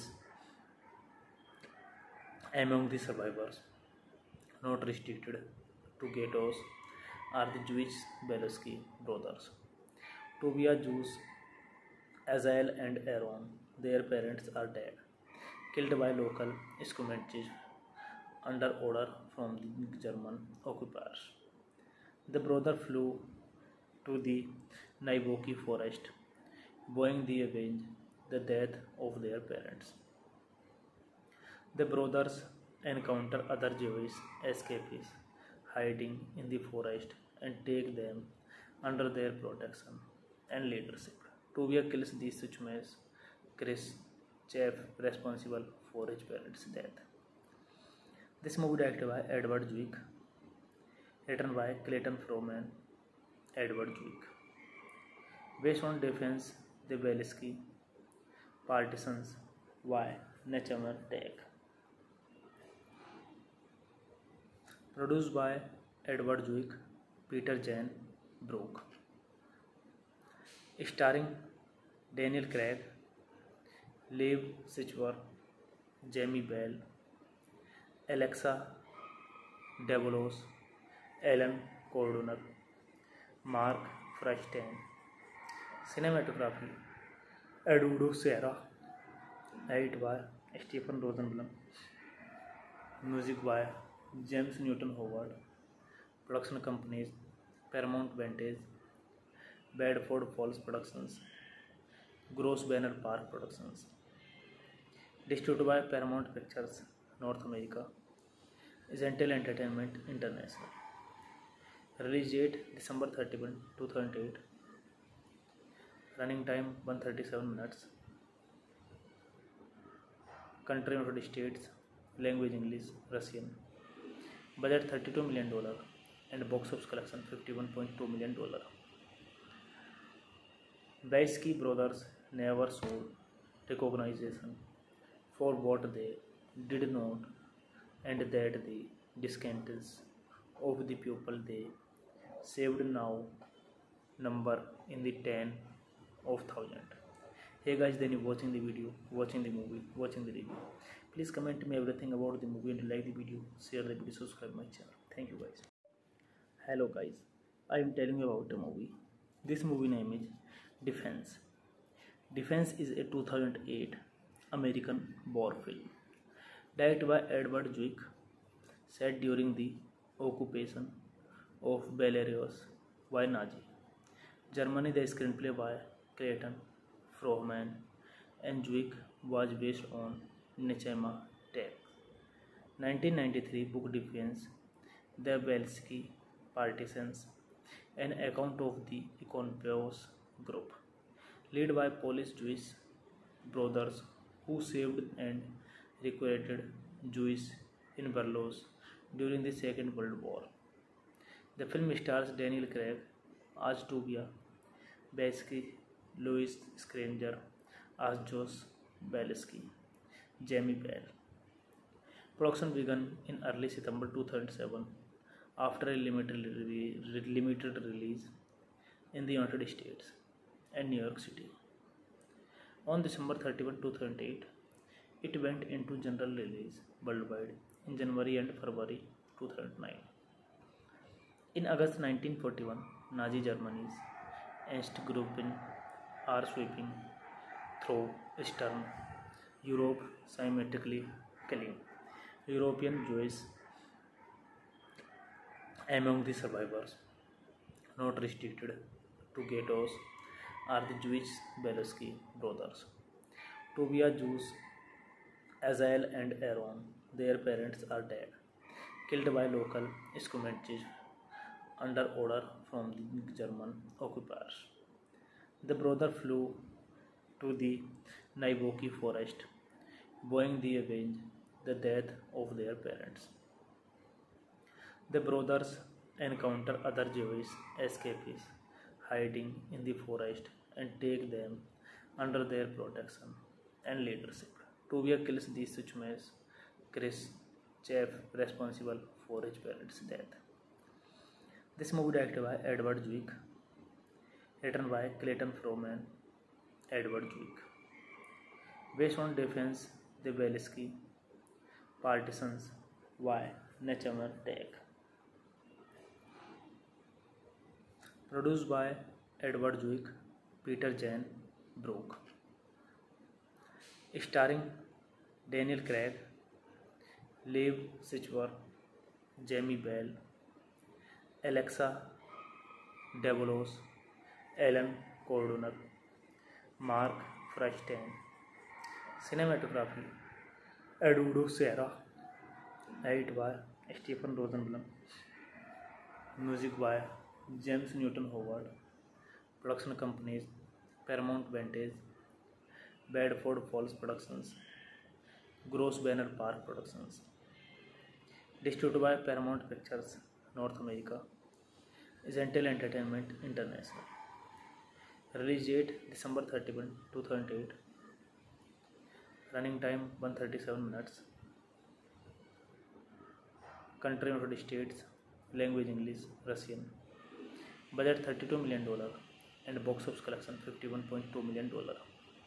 Among the survivors, not restricted to ghettos, are the Jewish Belsky brothers, Tobias, Jews, Azael and Aaron. Their parents are dead, killed by local skirmishes under order from the German occupiers. The brothers flew to the Naboki forest, vowing to avenge the death of their parents. The brothers encounter other Jewish escapees hiding in the forest and take them under their protection and leadership. Tobias kills the Suchmes Chris Chef responsible for his parents' death. This movie directed by Edward Zwick, written by Clayton Frohman, Edward Zwick. Based on Defense, the Belsky Partisans by Nechema Tech. Produced by Edward Zwick, Peter Jan Brook. Starring Daniel Craig, Liv Schreiber, Jamie Bell, Alexa Davalos, Alan Cordner, Mark Frosten. Cinematography Eduardo Serra. Edit by Stephen Rosenblum. Music by James Newton Howard. Production companies Paramount Vantage, Bedford Falls Productions, Gross Banner Park Productions. Distributed by Paramount Pictures North America, Zentel Entertainment International. Release date December thirty-first, two thousand eight. Running time one hundred thirty-seven minutes. Country United States. Language English, Russian. Budget thirty-two million dollars and box office collection fifty-one point two million dollars. Baisky brothers never sought recognition for what they did not, and that the descendants of the people they saved now number in the ten of thousand. Hey guys, then you watching the video, watching the movie, watching the review. Please comment me everything about the movie and like the video, share the video, subscribe my channel. Thank you guys. Hello guys, I am telling you about a movie. This movie name is Defense. Defense is a two thousand eight American war film directed by Edward Zwick, set during the occupation of Belarus by Nazi Germany. The screenplay by Clayton Frohman, and Zwick was based on Nechema Tech. nineteen ninety-three book Defense, The Belsky Partisans, an account of the Iconopos group, led by Polish Jewish brothers who saved and recruited Jews in Belarus during the Second World War. The film stars Daniel Craig as Tuvia, Belsky, Louis Scranger as Josh Belsky, Jamie Bell. Production began in early September two thousand seven after a limited, re- limited release in the United States and New York City. On December thirty-first, two thousand eight, it went into general release worldwide in January and February two thousand nine. In August nineteen forty-one, Nazi Germany's Ostgruppen are sweeping through Eastern Europe, systematically killing European Jews. Among the survivors, not restricted to ghettos, are the Jewish Belsky brothers. Tuvia, Jews, Azael and Aaron, their parents are dead, killed by local skirmishes under order from the German occupiers. The brothers flew to the Naiboki forest, vowing to avenge the death of their parents. The brothers encounter other Jewish escapees hiding in the forest and take them under their protection and leadership. Tuvia kills the Suchmes, Chris, chief responsible for his parents' death. This movie directed by Edward Zwick, written by Clayton Frohman, Edward Zwick. Based on Defense, The Belsky Partisans by Nechema Tech. Produced by Edward Zwick, Peter Jane Brook. Starring Daniel Craig, Liv Schreiber, Jamie Bell, Alexa Davalos, Alan Cordoner, Mark Frosten. Cinematography Eduardo Serra. Edit by Stephen Rosenblum. Music by James Newton Howard. Production companies Paramount Vantage, Bedford Falls Productions, Gross Banner Park Productions. Distributed by Paramount Pictures North America, Zentel Entertainment International. Release date December thirty-first, two thousand eight. Running time one hundred thirty-seven minutes. Country United States. Language English, Russian. Budget thirty-two million dollars and box office collection fifty-one point two million dollars.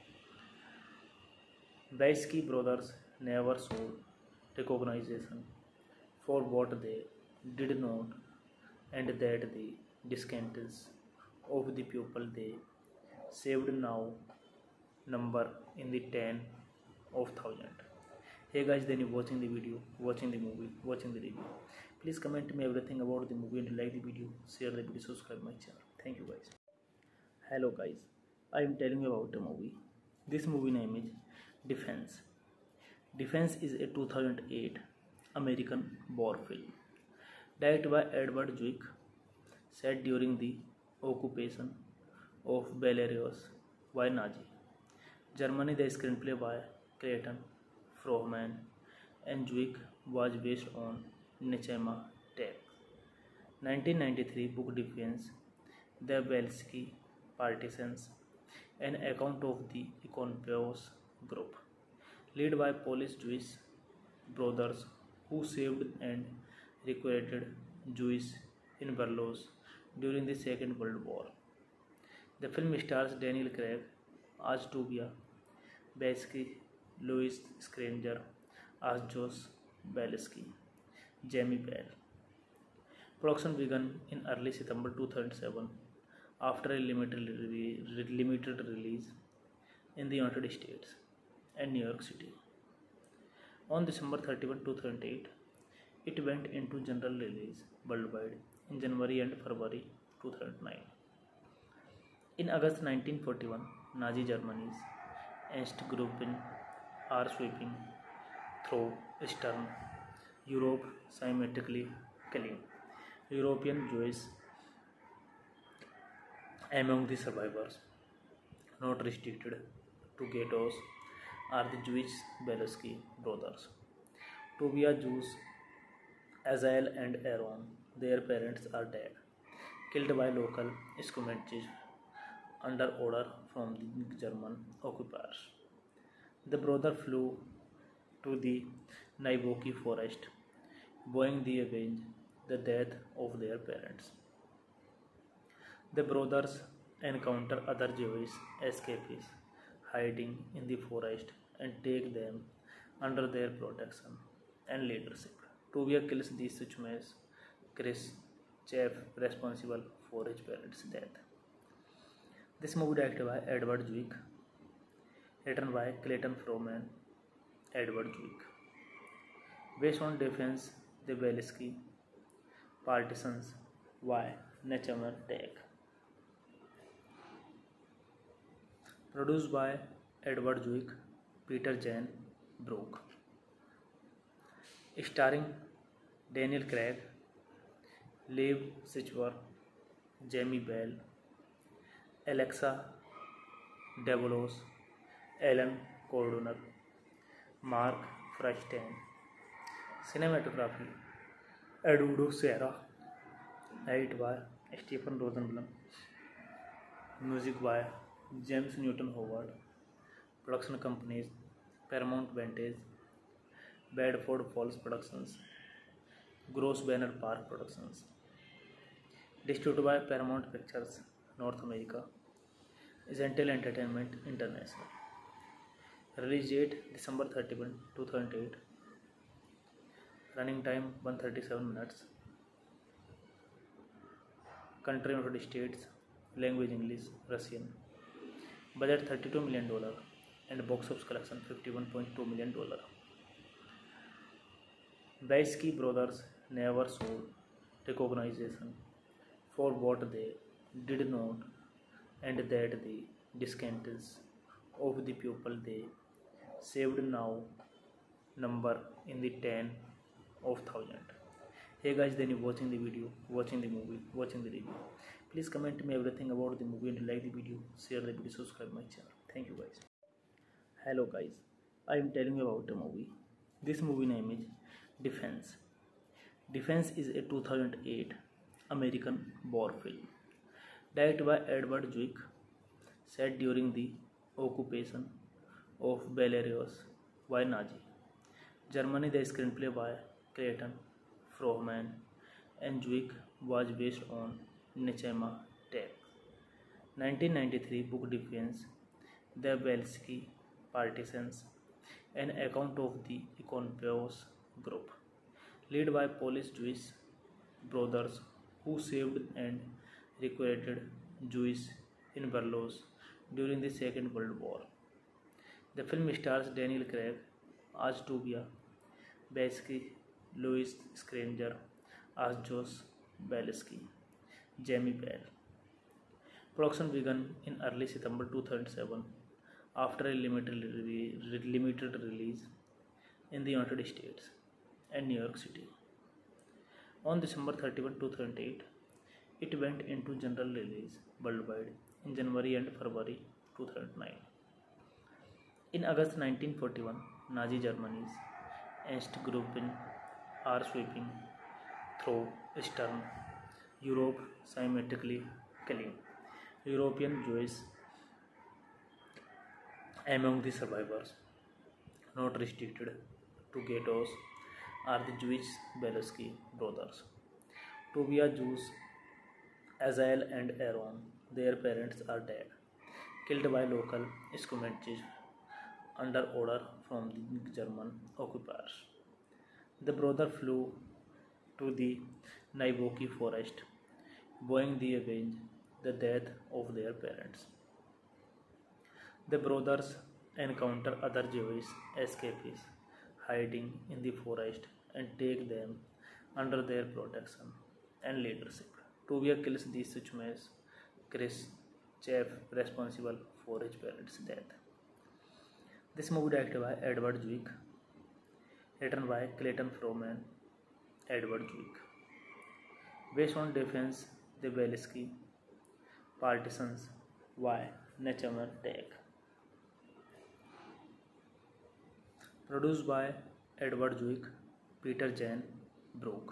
Belsky brothers never showed recognition for what they did not, and that the descendants of the people they saved now number in the ten of thousand. Hey guys, then you watching the video, watching the movie, watching the review. Please comment me everything about the movie and like the video, share the video, subscribe my channel. Thank you guys. Hello guys, I am telling you about a movie. This movie name is Defense. Defense is a two thousand eight American war film directed by Edward Zwick, set during the occupation of Belarus by Nazi Germany. The screenplay by Clayton Frohman and Zwick was based on Nechema Tech. nineteen ninety-three book Defense, The Belsky Partisans, an account of the Iconopos group, led by Polish Jewish brothers who saved and recruited Jews in Belarus during the Second World War. The film stars Daniel Craig as Tuvia, Belsky, Louis Scranger as Josh Belsky, Jamie Bell. Production began in early September two thousand seven after a limited, re- limited release in the United States and New York City. On December thirty-first, two thousand eight, it went into general release worldwide in January and February two thousand nine. In August nineteen forty-one, Nazi Germany's Ostgruppen are sweeping through Eastern Europe, systematically killing European Jews. Among the survivors, not restricted to ghettos, are the Jewish Belsky brothers. Tovia Jews, Azael and Aaron, their parents are dead, killed by local skirmishes under order from the German occupiers. The brother flew to the Naiboki forest, vowing to avenge the death of their parents. The brothers encounter other Jewish escapees hiding in the forest and take them under their protection and leadership. Tuvia kills the Suchmes, Chris, Chef, responsible for his parents' death. This movie directed by Edward Zwick, written by Clayton Froman, Edward Zwick. Based on Defense, the Belsky Partisans, Y. Nechamer Tech. Produced by Edward Zwick, Peter Jane Brook. Starring Daniel Craig, Liv Schreiber, Jamie Bell, Alexa Davalos, Alan Cordoner, Mark Frosten. Cinematography Eduardo Serra. Edit by Stephen Rosenblum. Music by James Newton Howard. Production companies Paramount Vantage, Bedford Falls Productions, Gross Banner Park Productions. Distributed by Paramount Pictures North America, Zentel Entertainment International. Release date December thirty-first, two thousand eight. Running time one hundred thirty-seven minutes. Country United States. Language English, Russian. Budget thirty-two million dollars and box office collection fifty-one point two million dollars. Belsky brothers never showed recognition for what they did not, and that the descendants of the people they saved now number in the ten of thousand. Hey guys, then you watching the video, watching the movie, watching the review. Please comment me everything about the movie and like the video, share the video, subscribe my channel. Thank you guys. Hello guys, I am telling you about a movie. This movie name is Defense. Defense is a two thousand eight American war film directed by Edward Zwick, set during the occupation of Belarus by Nazi Germany. The screenplay by Clayton Froman and Zwick was based on Nechamer Tech. nineteen ninety-three book Defense, The Belsky Partisans, an account of the Iconopos group, led by Polish Jewish brothers who saved and recruited Jews in Belarus during the Second World War. The film stars Daniel Craig as Tovia Belsky, Louis Screnger as Josh Belsky, Jamie Bell. Production began in early September two thousand seven after a limited, re- limited release in the United States and New York City. On December thirty-first, two thousand eight, it went into general release worldwide in January and February two thousand nine. In August nineteen forty-one, Nazi Germany's Ostgruppen are sweeping through Eastern Europe, systematically killing European Jews. Among the survivors, not restricted to ghettos, are the Jewish Belsky brothers. Tovia Jews, Azael and Aaron, their parents are dead, killed by local skirmishes under order from the German occupiers. The brother flew to the Naiboki forest, vowing to avenge the death of their parents. The brothers encounter other Jewish escapees hiding in the forest and take them under their protection and leadership. Tovia kills the Suchmes, Chris, Chef, responsible for his parents' death. This movie directed by Edward Zwick, written by Clayton Froman, Edward Zwick, based on Defense the Belsky, Partisans, Y. Nechamer Tech. Produced by Edward Zwick, Peter Jan Brook.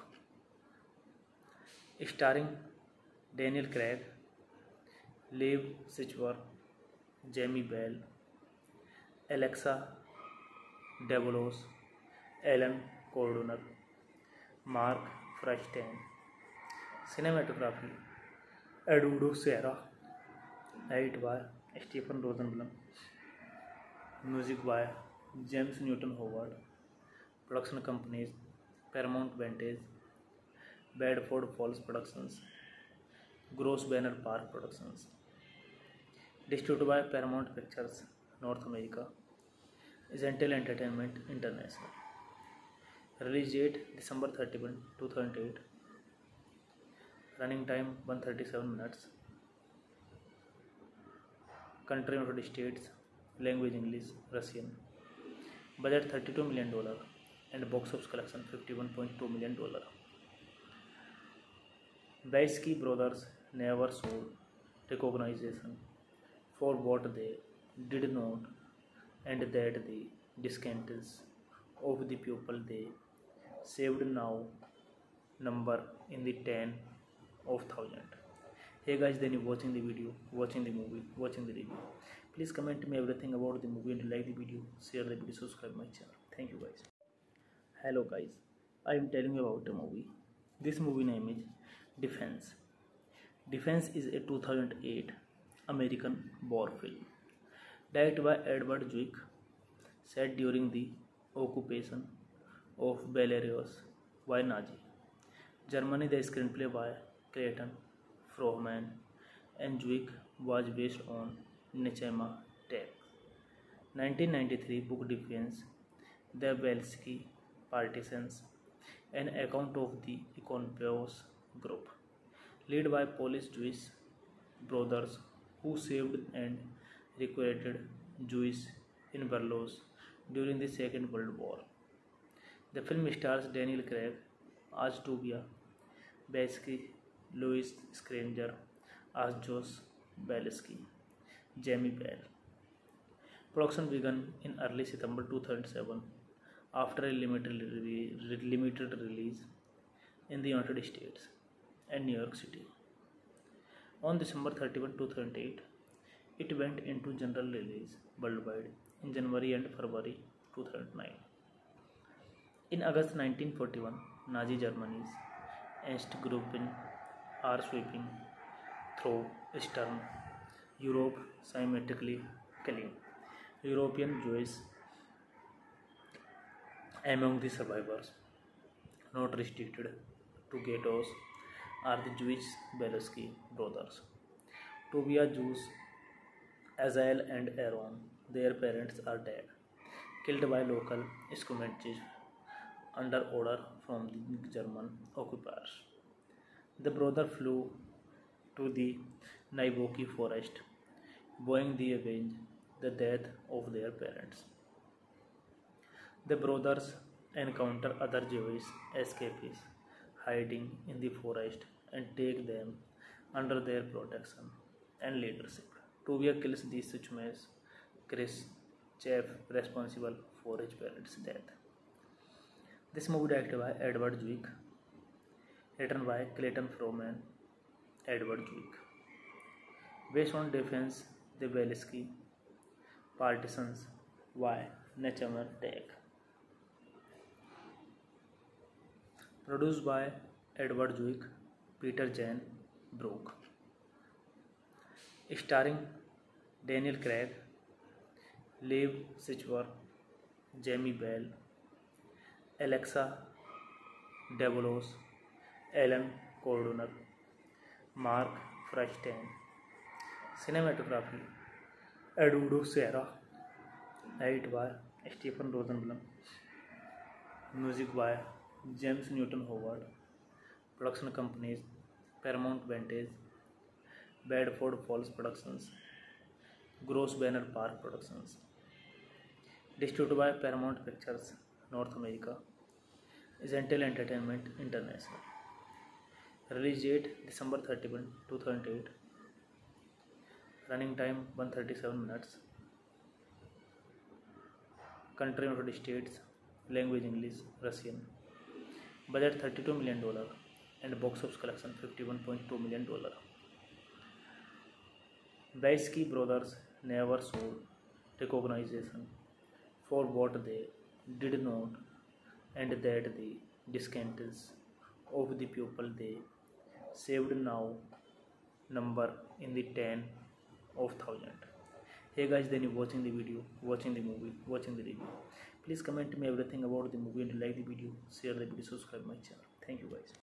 Starring Daniel Craig, Liv Schreiber, Jamie Bell, Alexa Davalos, Alan Cordoner, Mark Frosten. Cinematography Eduardo Serra. Edit by Stephen Rosenblum. Music by James Newton Howard. Production companies Paramount Vantage, Bedford Falls Productions, Gross Banner Park Productions. Distributed by Paramount Pictures North America, Zentel Entertainment International. Release date December thirty-first, two thousand eight. Running time one hundred thirty-seven minutes. Country United States. Language English, Russian. Budget thirty-two million dollars and box office collection fifty-one point two million dollars. Belsky brothers never showed recognition for what they did not, and that the descendants of the people they saved now number in the ten of thousand. Hey guys, then you watching the video, watching the movie, watching the review. Please comment me everything about the movie and like the video, share the video, subscribe my channel. Thank you guys. Hello guys, I am telling you about a movie. This movie name is Defense. Defense is a two thousand eight American war film directed by Edward Zwick, set during the occupation of Belarus by Nazi Germany. The screenplay by Clayton Froman and Zwick was based on Nechamer Tech's nineteen ninety-three book Defense the Belsky Partisans, an account of the Ikonopos group, led by Polish Jewish brothers who saved and recruited Jews in Belarus during the Second World War. The film stars Daniel Craig as Tobias Belsky, Louis Screnger as Josh Belsky, Jamie Bell. Production began in early September two thousand seven after a limited, re- limited release in the United States and New York City. On December thirty-first, two thousand eight, it went into general release worldwide in January and February two thousand nine. In August nineteen forty-one, Nazi Germany's Ostgruppen are sweeping through Eastern Europe, systematically killing European Jews. Among the survivors, not restricted to ghettos, are the Jewish Belsky brothers, Tobias, Jews, Azael and Aaron. Their parents are dead, killed by local skirmishes under order from the German occupiers. The brothers flew to the Naboki forest, vowing to avenge the death of their parents. The brothers encounter other Jewish escapees hiding in the forest and take them under their protection and leadership. Tobias kills the Suchmes Chris Chef, responsible for his parents' death. This movie directed by Edward Zwick, written by Clayton Froman, Edward Zwick, based on Defense the Belsky Partisans, Y. Nechamer Tech. Produced by Edward Zwick, Peter Jan Brook. Starring Daniel Craig, Liv Schreiber, Jamie Bell, Alexa Davalos, Alan Cordoner, Mark Frosten. Cinematography Eduardo Serra. Edit by Stephen Rosenblum. Music by James Newton Howard. Production companies Paramount Vantage, Bedford Falls Productions, Gross Banner Park Productions. Distributed by Paramount Pictures, North America. Zentel Entertainment International. Release date December thirty-first, two thousand eight. Running time one hundred thirty-seven minutes. Country United States. Language English, Russian. Budget thirty-two million dollars and box office collection fifty-one point two million dollars. Baisky brothers never showed recognition for what they did not, and that the descendants of the people they saved now number in the ten of thousand. Hey guys, then you watching the video, watching the movie, watching the review. Please comment me everything about the movie and like the video, share the video, subscribe my channel. Thank you guys.